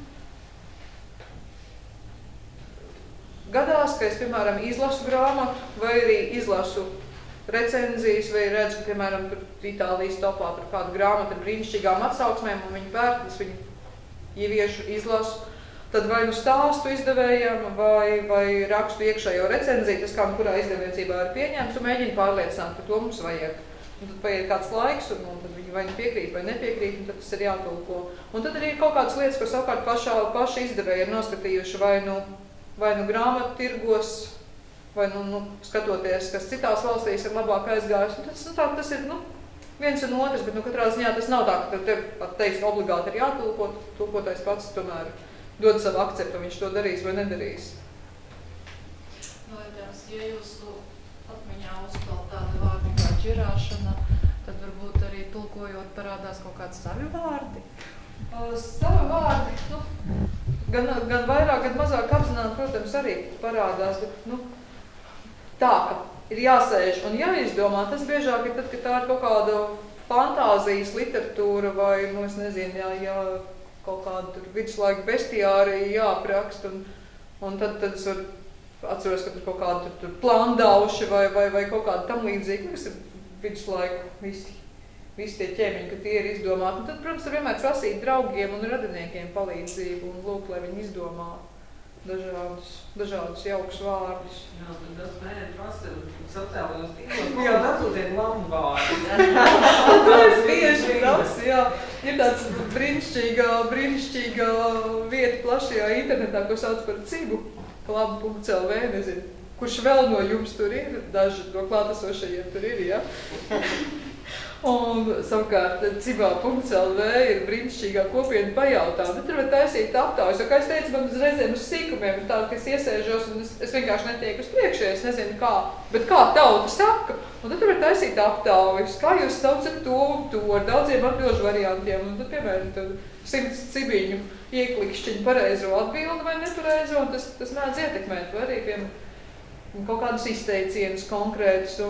gadās, ka es, piemēram, izlasu grāmatu, vai arī izlasu recenzijas, vai redzu, ka, piemēram, tur Itālijas topā tur kāda grāmata ar brīnišķīgām atsauksmēm, un viņi pērk, es viņu ieviešu, izlasu, tad vai nu stāstu izdevējiem, vai rakstu iekšējo recenziju, tas kā kurā izdevniecībā ir pieņemts, un mēģinu pārliecināt, ka to mums vajag. Un tad paiet kāds laiks, un tad viņi vai nu piekrīt, vai nepiekrīt, un tad tas ir jātulko. Un tad arī ir kaut kādas lietas, ko savukārt paši izdevēji ir noskatījuši, vai nu grāmatu tirgos, vai skatoties, kas citās valstīs ir labāk aizgājis. Tas ir viens un otrs, bet katrā ziņā tas nav tā, ka tev pat teiks, obligāti ir jātulko, tulkotais pats tomēr dod savu akceptu, viņš to darīs vai nedarīs. Ja jūsu atmiņā uzkal tāda vārdi kā džirāšana, tad varbūt arī tulkojot parādās kaut kādi savi vārdi? Savi vārdi, gan vairāk, gan mazāk apzināti, protams, arī parādās, bet tā, ka ir jāsēž un jāizdomā, tas biežāk ir tad, ka tā ir kaut kāda fantāzijas literatūra vai, es nezinu, kaut kāda tur viduslaika bestiārija jāaprakst, un tad es varu atceros, ka tur kaut kāda tur plandauši vai kaut kāda tam līdzīga, kas ir viduslaiku visi tie ķēmiņi, ka tie ir izdomāti. Un tad, protams, ir vienmēr prasīt draugiem un radiniekiem palīdzību un lūk, lai viņi izdomā dažādus jaukus vārdus. Jā, tad tas mēģina prasa sociālajos tīklos, jā, atsūtiet labu vārdu. Tā ir bieži tas, jā. Ir tāds brīnišķīga vieta plašajā internetā, ko sauc par cibu, klabu.lv, nezinu, kurš vēl no jums tur ir, daži no klātesošajiem tur ir, jā. Un savukārt cibā.lv ir brīnišķīgā kopiena pajautā, bet tur var taisīt aptaujas, jo, kā es teicu, man reizēm uz sīkumiem ir tāda, ka es iesēžos un es vienkārši netieku uz priekšu, es nezinu kā, bet kā tauta saka, un tad tur var taisīt aptaujas, kā jūs saucat to un to ar daudziem atbilžu variantiem, un tad, piemēram, 100 cibiņu ieklikšķiņu pareizo atbildi vai nepareizo, un tas mēdz ietekmēt, vai arī, piemēram, kaut kādus izteicienus konkrētus,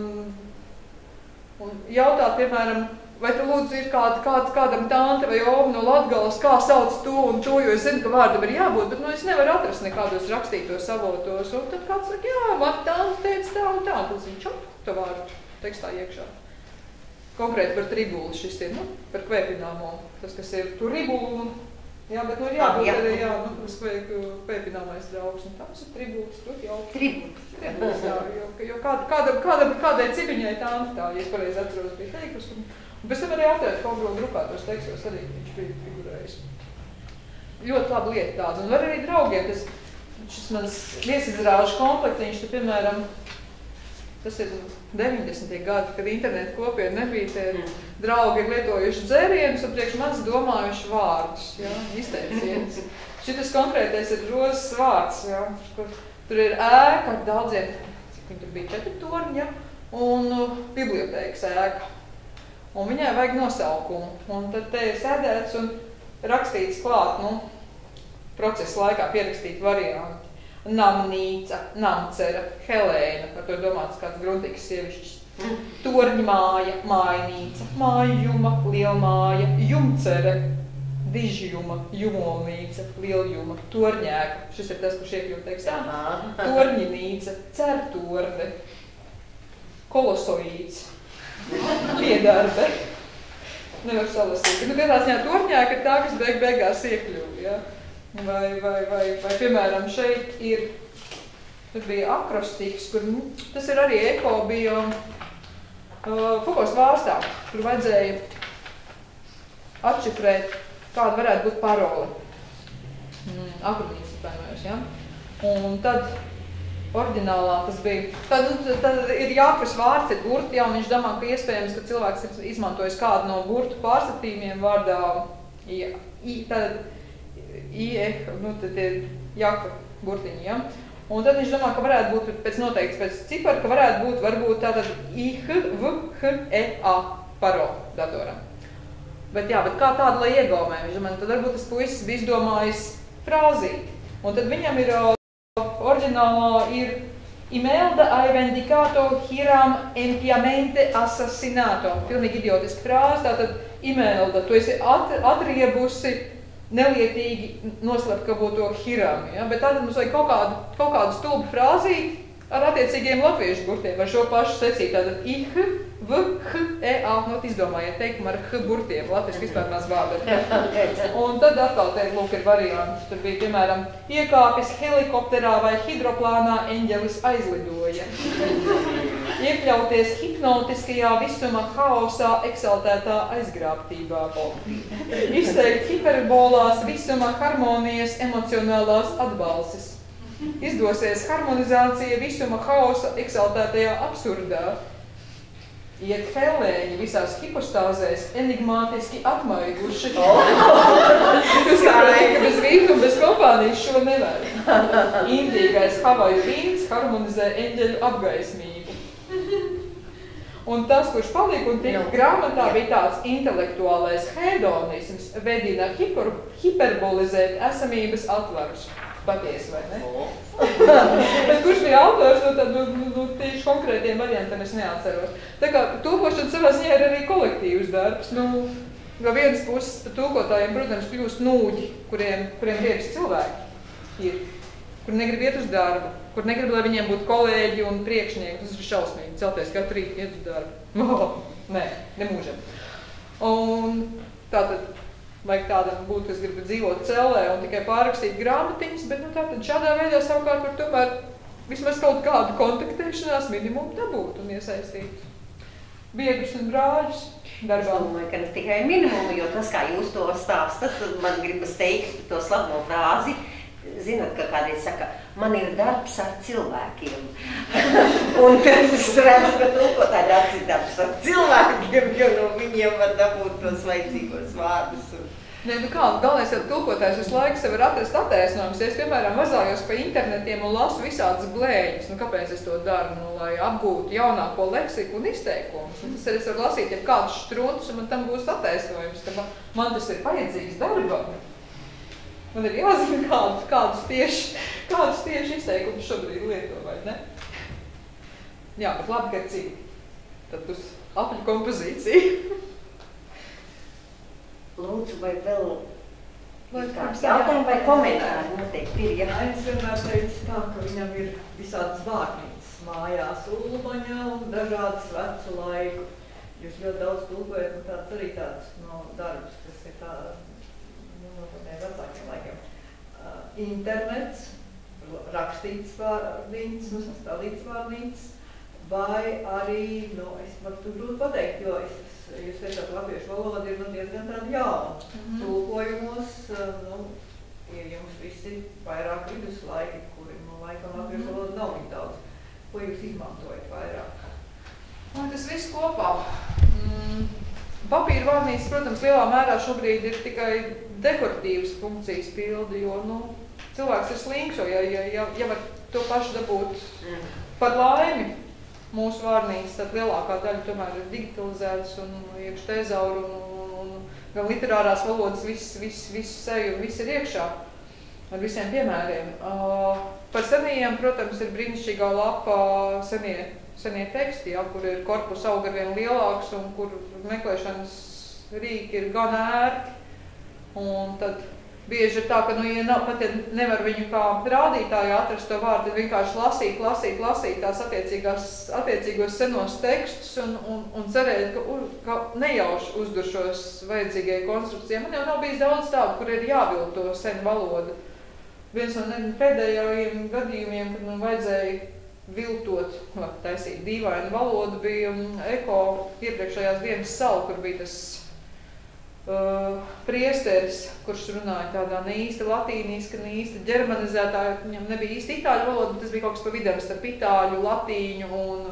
un jautāt, piemēram, vai tu lūdzu ir kādam tante vai oma no Latgales, kā sauc to un to, jo es zinu, ka vārdam ir jābūt, bet es nevaru atrast nekādos rakstītos avotos. Un tad kāds saka, jā, man tante teica tā un tā, un tad viņš čop to vārdu tekstā iekšā. Konkrēti par tribuli šis ir, par kvēpināmo, tas, kas ir tur ribulu, jā, bet ir jābūt arī, tas kvēpināmais draugs, un tās ir tribulis, tur jau. Tribulis, jā, jo kādai cibiņai tante tā, ja es pareizi atceros, bija teikusi, un pēc tam arī atvērt kaut ko drukātos tekstos arī viņš bija figurējis. Ļoti laba lieta tāda, un var arī draugiem, šis mans viesizrāžu komplektiņš, tad, piemēram, tas ir 90. gadi, kad internetu kopiena nebija, tie draugi ir lietojuši dzērienus un priekš manis domājuši vārdus, izteicienus. Šitas konkrētais ir rozes vārds, tur ir ēka ar daudziem, cik viņi tur bija 4 torņi, un bibliotēkas ēka. Un viņai vajag nosaukumu, un tad te ir sēdēts un rakstīts klāt, procesa laikā pierakstīt varianti. Namnīca, namcera, Helēna, par to domāts kāds gruntīgs sievišķis. Torņmāja, mājnīca, mājjuma, lielmāja, jumcere, dižjuma, jumolnīca, lieljuma, torņēka. Šis ir tas, kurš iekļūt tekstā. Torņinīca, certorne, kolosoīts, piedarbe. Nevar salasīt. Katrā ziņā torņēka ir tā, kas beigās iekļuv, ja? Vai, piemēram, šeit ir, tur bija akrostiks, kur, tas ir arī eko, bija Fukos vārstā, kur vajadzēja atšifrēt, kāda varētu būt parole. Akronīms atvainojos, ja? Un tad oriģinālā tas bija, tad ir Jākvis vārds, ir burti, ja, un viņš domā, ka iespējams, ka cilvēks ir izmantojis kādu no burtu pārstatījumiem vārdā tad ir Jākva burtiņi, ja. Un tad viņš domā, ka varētu būt pēc noteikts pēc cipara, ka varētu būt varbūt tātad IHVHEA parola datoram. Bet jā, bet kā tāda, lai iegaumē, viņš domā, tad varbūt tas puisis bija izdomājis frāzīt. Un tad viņam ir oriģinālā ir Imelda ha vendicato Hiram empiamente assassinato. Pilnīgi idiotiski frāze, tātad Imelda, tu esi atriebusi nelietīgi noslapkavoto Hiram, ja? Bet tātad mums vajag kaut kādu stulbu frāzīt ar attiecīgiem latviešu burtiem, ar šo pašu secību, tātad IHVHEA, izdomājiet teikumu ar H burtiem, latviešu vispār maz vārdu. Un tad atkal te, lūk, ir varianti. Tur bija, piemēram, iekāpis helikopterā vai hidroplānā eņģelis aizlidoja. Iekļauties hipnotiskajā visuma haosā eksaltētā aizgrābtībā. Izteikt hiperbolās visuma harmonijas emocionālās atbalses. Izdosies harmonizācija visuma haosa eksaltētajā absurdā. Iet fellēņi visās hipostāzēs enigmātiski atmaiguši. Jūs saprāt, ka bez vītu un bez kompānijas šo nevar. Indīgais Havaju vīns harmonizē eņģeļu apgaismību. Un tas, kurš palika un tika grāmatā, bija tāds intelektuālais hedonisms, vedina hiperbolizēt esamības atvarus. Patiesi, vai ne? Bet kurš bija autors, tad tieši konkrētiem variantiem es neatceros. Tā kā tulkošana savā ziņā ir arī kolektīvs darbs. No vienas puses tulkotājiem, protams, kļūst nūģi, kuriem riebas cilvēki ir, kur negrib iet uz darbu, kur negrib, lai viņiem būtu kolēģi un priekšnieki. Tas ir šausmīgi, celties katru rītu iet uz darbu. Nē, nemūžam. Un tātad vajag tādam būt, kas grib dzīvot cellē un tikai pārrakstīt grāmatiņas, bet tātad šādā veidā savukārt var tomēr vismaz kaut kādu kontaktēšanās minimumu dabūt un iesaistīt biedrus un brāļus darbā. Es domāju, ka ne tikai minimumu, jo tas, kā jūs to stāstat, man gribas teikt to slavno frāzi, zinat, ka kādreiz saka, man ir darbs ar cilvēkiem. Un tad es redzu, ka tulkotāji darbs ir darbs ar cilvēkiem, jo no viņiem var dabūt tos vajadzīgos vārdus. Nē, nu kā, galvenais jau tulkotājs visu laiku sev var atrast attaisnojumus. Es, piemēram, vazājos pa internetiem un lasu visādas blēņas. Nu, kāpēc es to daru? Nu, lai apgūtu jaunāko leksiku un izteikumus. Tas arī es varu lasīt, ja kādus štruntus, un man tam būs attaisnojums, ka man tas ir vajadzīgs darbam. Man ir jāzina, kādus tieši izteikumus šobrīd lieto, vai ne? Jā, bet labi, ka ir citi. Tad uz apļu kompozīciju. Lūdzu, vai vēl kāds jautājumi vai komentāri noteikti ir? Jā, es vienmēr teicu tā, ka viņam ir visādas vārnīcas mājās, Ulmaņa un dažādas vecu laiku. Jūs ļoti daudz tulkojat, un tāds arī tāds darbs, tas ir tā, vecākiem laikiem. Internets, rakstīts vārnīcas, sastādīts vārnīcas, vai arī, es varu tu grūti pateikt, jo jūs teicāt, latviešu valoda ir diezgan tāda jauna. Tulkojumos, ir jums visi vairāk viduslaiki, kuri, laikam, latviešu valoda nav tik daudz. Ko jūs izmantojat vairāk? Tas viss kopā. Papīra vārnīcas, protams, lielā mērā šobrīd ir tikai dekoratīvas funkcijas pildi, jo, cilvēks ir slings, ja var to pašu dabūt par laimi. Mūsu vārnīcas, tad lielākā daļa tomēr ir digitalizētas un iekš tezauru un gan literārās valodas viss seju un viss ir iekšā ar visiem piemēriem. Par senajiem, protams, ir brīnišķīgā lapa senie teksti, kur ir korpus aug arvien lielāks un kur meklēšanas rīki ir gan ērti. Un tad bieži ir tā, ka, pat ja nevar viņu kā rādītāju atrast to vārdu, tad vienkārši lasīt tās attiecīgos senos tekstus un cerēt, ka nejauši uzdušos vajadzīgai konstrukcijai. Man jau nav bijis daudz tādu, kur ir jāvilto senu valodu. Viens no pēdējiem gadījumiem, kad man vajadzēja viltot, taisīt dīvainu valodu, bija Eko iepriekšējās dienas sala, kur bija tas priesteris, kurš runāja tādā ne īsti latīniski, ne īsti ģermanizētā, viņam nebija īsti itāļu valoda, tas bija kaut kas pa vidam starp itāļu, latīņu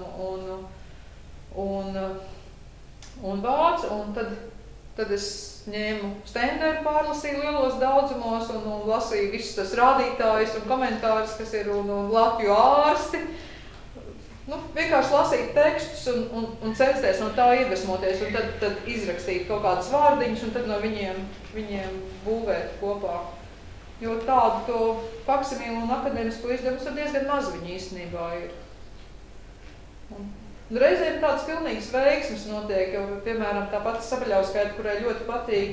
un vācu, un tad es ņēmu Stenderu, pārlasīju lielos daudzumos un lasīju visus tas rādītājus un komentārus, kas ir un Latviju ārsti. Vienkārši lasīt tekstus un censties no tā iedvesmoties, un tad izrakstīt kaut kādas vārdiņas, un tad no viņiem būvēt kopā. Jo tādu to faksimilu un akadēmisko izdevumus ir diezgan maz viņi īstenībā ir. Un reizēm tāds pilnīgs veiksmes notiek, jo, piemēram, tā pati Sabaļauskaite, kurai ļoti patīk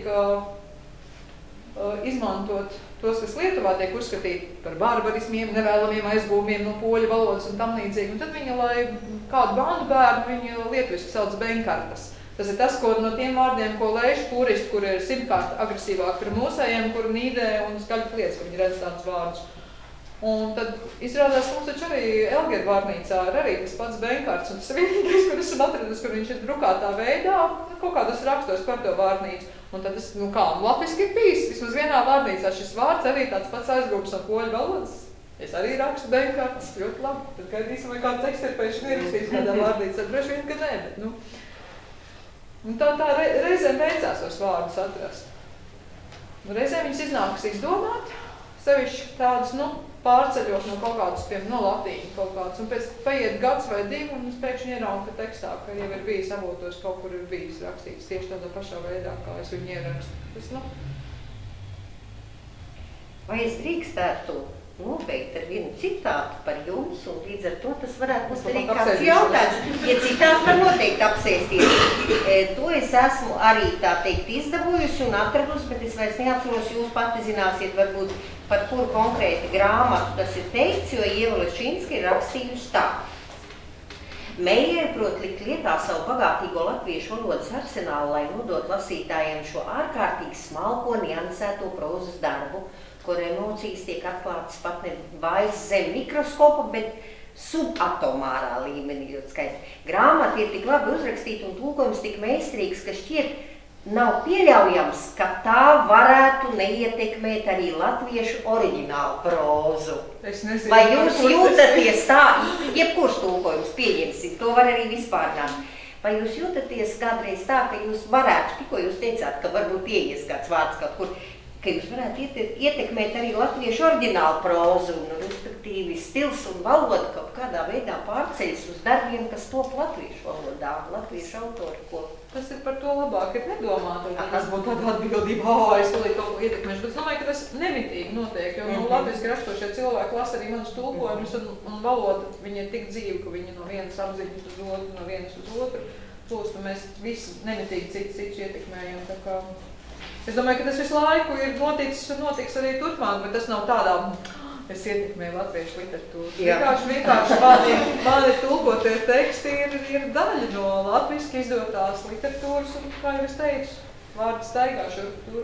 izmantot tos, kas Lietuvā tiek uzskatīti par barbarismiem, nevēlamiem aizgūmiem no poļu valodas un tam līdzīgi. Un tad viņa, lai kādu bandu bērnu, viņa lietuviski sauc benkartas. Tas ir tas, ko no tiem vārdiem, ko lēš puristi, kur ir 100-kārt agresīvāk par mūsējiem, kur nīdē un skaļi kliedz, ka viņi redz tādus vārdus. Un tad izrādās, mums taču arī Elgeru vārnīcā ir arī tas pats benkarts, un tas vienīgais, kur esam atradusi, kur viņš ir drukātā veidā, kaut kādos rakstos par to vārnīcu. Un tad es, latviski ir bijis, vismaz vienā vārnīcā šis vārds arī tāds pats aizgūms no poļu valodas. Es arī rakstu benkarts, ļoti labi. Tad gaidīsim, vai kāds eksperpējuši nerakstīs kādā vārnīcā, tad droši vien, ka nē, bet, Un tā reizēm veicās tos vārdus atrast. Reizēm viņas iznākas izdomāt, sevišķi tādus, pārceļot no kaut kādus, piemēram, no latīņu kaut kādus, un pēc paiet gads vai divi, un es pēkšņi ieraugu tekstā, ka jau ir bijis avotos, kaut kur ir bijis rakstīts tieši tādā pašā veidā, kā es viņu ierakstu. Vai es drīkstētu nobeigt ar vienu citātu par jums, un līdz ar to tas varētu būt arī kāds jautājums. Ja citāti var noteikti apsēsties. To es esmu arī, tā teikt, izdevujusi un atradusi, bet es vairs neatceros, jūs pati zināsiet, varbūt par kuru konkrēti grāmatu tas ir teikts, jo Ieva Lešinska ir rakstījusi tā. Meijeri prot likt lietā savu bagātīgo latviešu valodas arsenālu, lai nodot lasītājiem šo ārkārtīgi smalko, niansēto prozas darbu, kur emocijas tiek atklātas pat ne vairs zem mikroskopa, bet subatomārā līmenī ļoti skaisti. Grāmata ir tik labi uzrakstīta un tulkojums tik meistarīgs, ka šķiet nav pieļaujams, ka tā varētu neietekmēt arī latviešu oriģinālu prozu. Es nezinu. Vai jūs jūtaties tā, jebkurš tulkojums pieņemsim, to var arī vispārināt. Vai jūs jūtaties kādreiz tā, ka jūs varētu, tikko jūs teicāt, ka varbūt ieies kāds vārds kaut kur, ka jūs varētu ietekmēt arī latviešu oriģinālu prozu, un respektīvi stils un valoda kaut kādā veidā pārceļas uz darbiem, kas top latviešu valodā, latviešu autori, ko... Tas ir par to labāk, ir nedomāt, un tas būtu tāda atbildība, es tulīt kaut ko ietekmēšu, bet es domāju, ka tas nemitīgi notiek, jo latviski rakstošie cilvēki lasa arī manus tulkojumus, un valoda, viņi ir tik dzīvi, ka viņi no vienas apziņas uz otru, no vienas uz otru plūst, un mēs visi nemitīgi citus ietekmējam, tā kā... Es domāju, ka tas visu laiku ir noticis un notiks arī turpmāk, bet tas nav tādā, es ietekmēju latviešu literatūru. Vienkārši mani tulkotie teksti ir daļa no latviski izdotās literatūras, un, kā jau es teicu, vārdu staigāšu tur.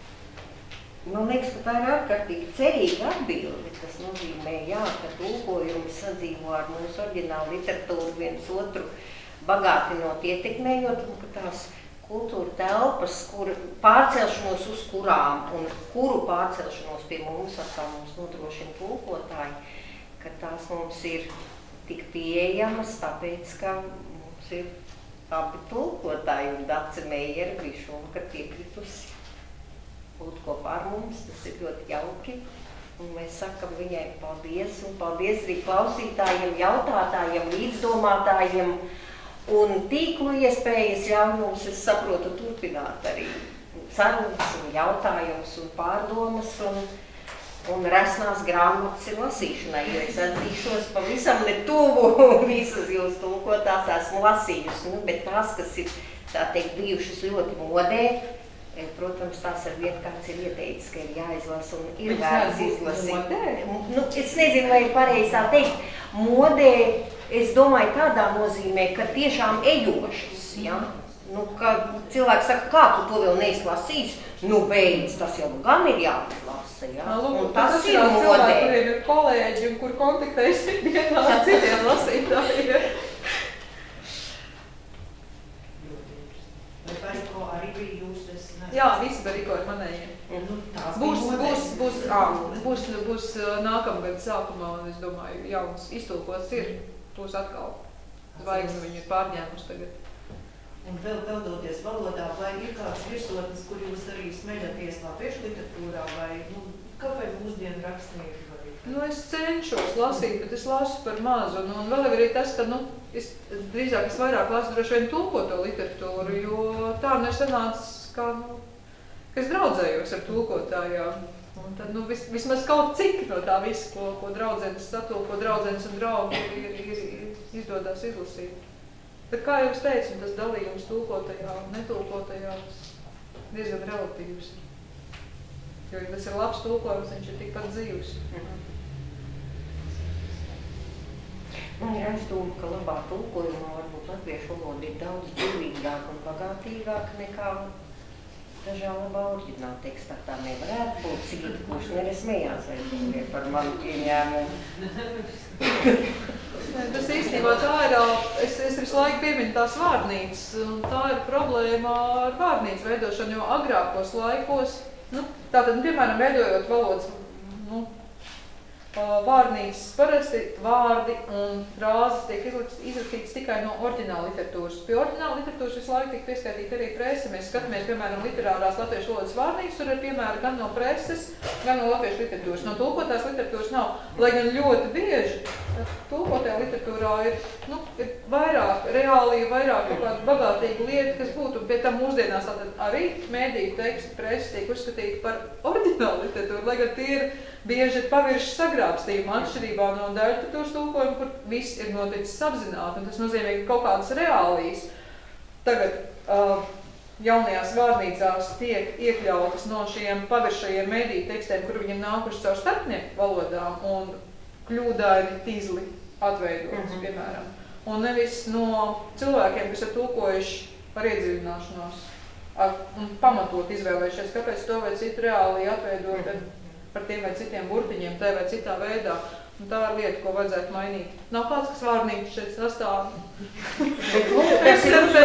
Man liekas, ka tā ir ārkārtīgi cerīga atbildi. Tas nozīmē, jā, ka tulkojumi sadzīvo ar mūsu oriģinālu literatūru viens otru bagātinot, ietekmējot, un ka tās kultūra telpas, kur pārcelšanos uz kurām un kuru pārcelšanos pie mums atkal mums nodrošina tulkotāji, ka tās mums ir tik pieejamas, tāpēc, ka mums ir abi tulkotāji un Dace Meijere bija šovakar piekritusi būt kopā ar mums, tas ir ļoti jauki. Un mēs sakam viņai paldies, un paldies arī klausītājiem, jautātājiem, līdzdomātājiem. Un tīklu iespējas ļauj mums, es saprotu, turpināt arī sarunas un jautājumus un pārdomas un resnās grāmatas ir lasīšanai, jo es atzīšos pavisam netuvu visas jūs tulkotās esmu lasījusi, bet tās, kas ir, tā teikt, bijušas ļoti modē, protams, tās ar vien kāds ir ieteicis, ka ir jāizlasa un ir vērts izlasīt. Es nezinu, vai ir pareizi tā teikt, modē, es domāju tādā nozīmē, ka tiešām ejošas, ja? Ka cilvēks saka, kā tu to vēl neizlasīs? Beidz, tas jau gan ir jāizlasa, ja? Un tas ir modē. Cilvēki, kuriem ir kolēģi un kur kontaktējas ikdienā ar citiem lasītājiem. Vai par ko arī bija jūs, es Jā, visi bariko ir manējie. Būs nākamgad sākumā, un es domāju, jauns iztulkots ir, būs atkal. Zvaigzne viņu ir pārņēmuši tagad. Un vēl doties valodā, vai ir kāds virsotnes, kur jūs arī smeļaties latviešu literatūrā, vai, kāpēc mūsdienu rakstnieki? Es cenšos lasīt, bet es lasu par mazu, un vēl arī tas, ka, es vairāk lasu droši vien tulkoto literatūru, jo tā ir sanācis, ka es draudzējos ar tulkotājām. Un tad, vismaz kaut cik no tā viss, ko draudzenes satulko, draudzenes un draugi ir izdodās izlasīt. Bet kā jau es teicu, tas dalījums tulkotajā un netulkotajā diezgan relatīvs. Jo, ja tas ir labs tulkojums, viņš ir tikpat dzīvs. Man ir aizdomā, ka labā tulkojumā varbūt latviešu valoda ir daudz dzīvīgāk un bagātīgāk nekā dažā labā oriģināla tekstā. Tā nevarētu būt. Sigita Kušnere smējās par manu pieņēmumu. Tas īstenībā tā ir, es visu laiku pieminu tās vārnīcas, un tā ir problēma ar vārnīcu veidošanu, jo agrākos laikos, tātad, piemēram, veidojot valodas, vārnīcas parasti vārdi un frāzes tiek izrakstītas tikai no oriģināla literatūras. Pie oriģināla literatūras visu laiku tiek pieskaitīta arī prese. Mēs skatāmies, piemēram, literārās latviešu valodas vārnīcas, tur ir piemēri gan no preses, gan no latviešu literatūras. No tulkotās literatūras nav, lai gan ļoti bieži tulkotajā literatūrā ir vairāk reāli, vairāk kaut kāda bagātīga lieta, kas būtu, pie tam mūsdienās arī mēdīju teksti, presi tiek uzskatīti par oriģinālu literatūru, lai gan tie ir bieži pavirši sagrābstījumi atšķirībā no daļliteratūras tulkojuma, kur viss ir noticis apzināti, un tas nozīmē, ka kaut kādas reālijas tagad jaunajās vārnīcās tiek iekļautas no šiem paviršajiem mēdīju tekstiem, kur viņiem nākuši caur starpnieku valodām un kļūdaini tīzli atveidotas, piemēram. Un nevis no cilvēkiem, kas ir tulkojuši par iedziļināšanos un pamatot izvēlējušies, kāpēc to vai citu reāli atveidot par tiem vai citiem burtiņiem, tā vai citā veidā. Un tā ir lieta, ko vajadzētu mainīt. Nav kāds, kas vārnīti šeit sastāv. Es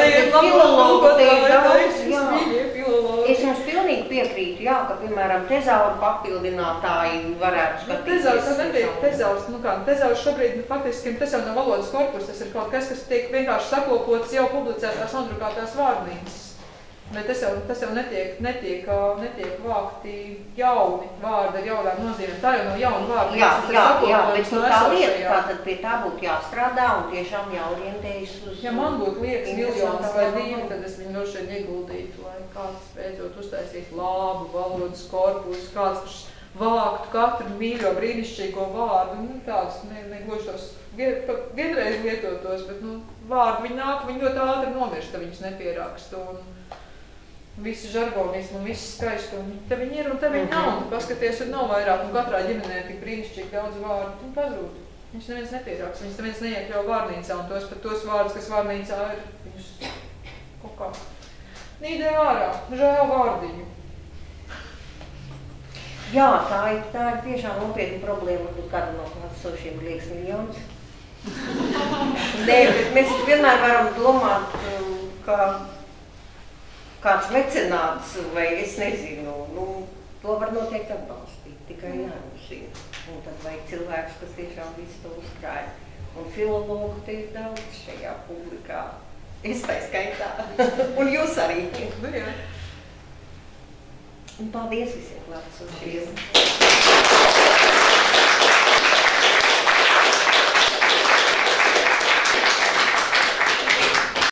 jums pilnīgi piekrītu, jā, ka, piemēram, tezauru papildinātāji varētu skatīties. Tezaurs šobrīd, faktiski, tas jau nav valodas korpus, tas ir kaut kas tiek vienkārši sakopots jau publicētās nodrukātās vārnīcas. Bet tas jau netiek vākti jauni vārdi ar jaunām nozīmēm. Tā jau nav jauna vārda. Jā, bet tā lieta, tātad pie tā būtu jāstrādā un tiešām jāorientējas uz... Ja man būtu liekas miljonas vai divi, tad es viņu droši vien ieguldītu, lai kāds beidzot uztaisītu labu valodas korpusu, kāds vāktu katru mīļo brīnišķīgo vārdu. Tādus negluži tos vienreiz lietotos, bet vārdi viņi nāk, viņi ļoti ātri nomirst, ja viņus nepierakstu. Visu žargonismu un visu skaistumu. Te viņi ir un te viņi nav. Un paskaties, tur nav vairāk. Un katrā ģimenē tik brīnišķīgi daudz vārdu. Viņi pazūd. Viņus neviens nepierāks. Viņus neviens neiekļauj vārnīcā. Un tos vārdus, kas vārnīcā ir, viņus kaut kā nīdē ārā. Žēl vārdiņu. Jā, tā ir tiešām nopietna problēma. Varbūt kāda no klātsošiem liekas miljonus. Nē, bet mēs vienmēr varam domāt, ka kāds mecenāts vai es nezinu, to var noteikti atbalstīt, tikai jāuzina. Un tad vajag cilvēks, kas tiešām visu to uzkrāja. Un filologu te ir daudz šajā publikā. Es tā skaitā. Un jūs arī. Un paldies visiem klātsošiem.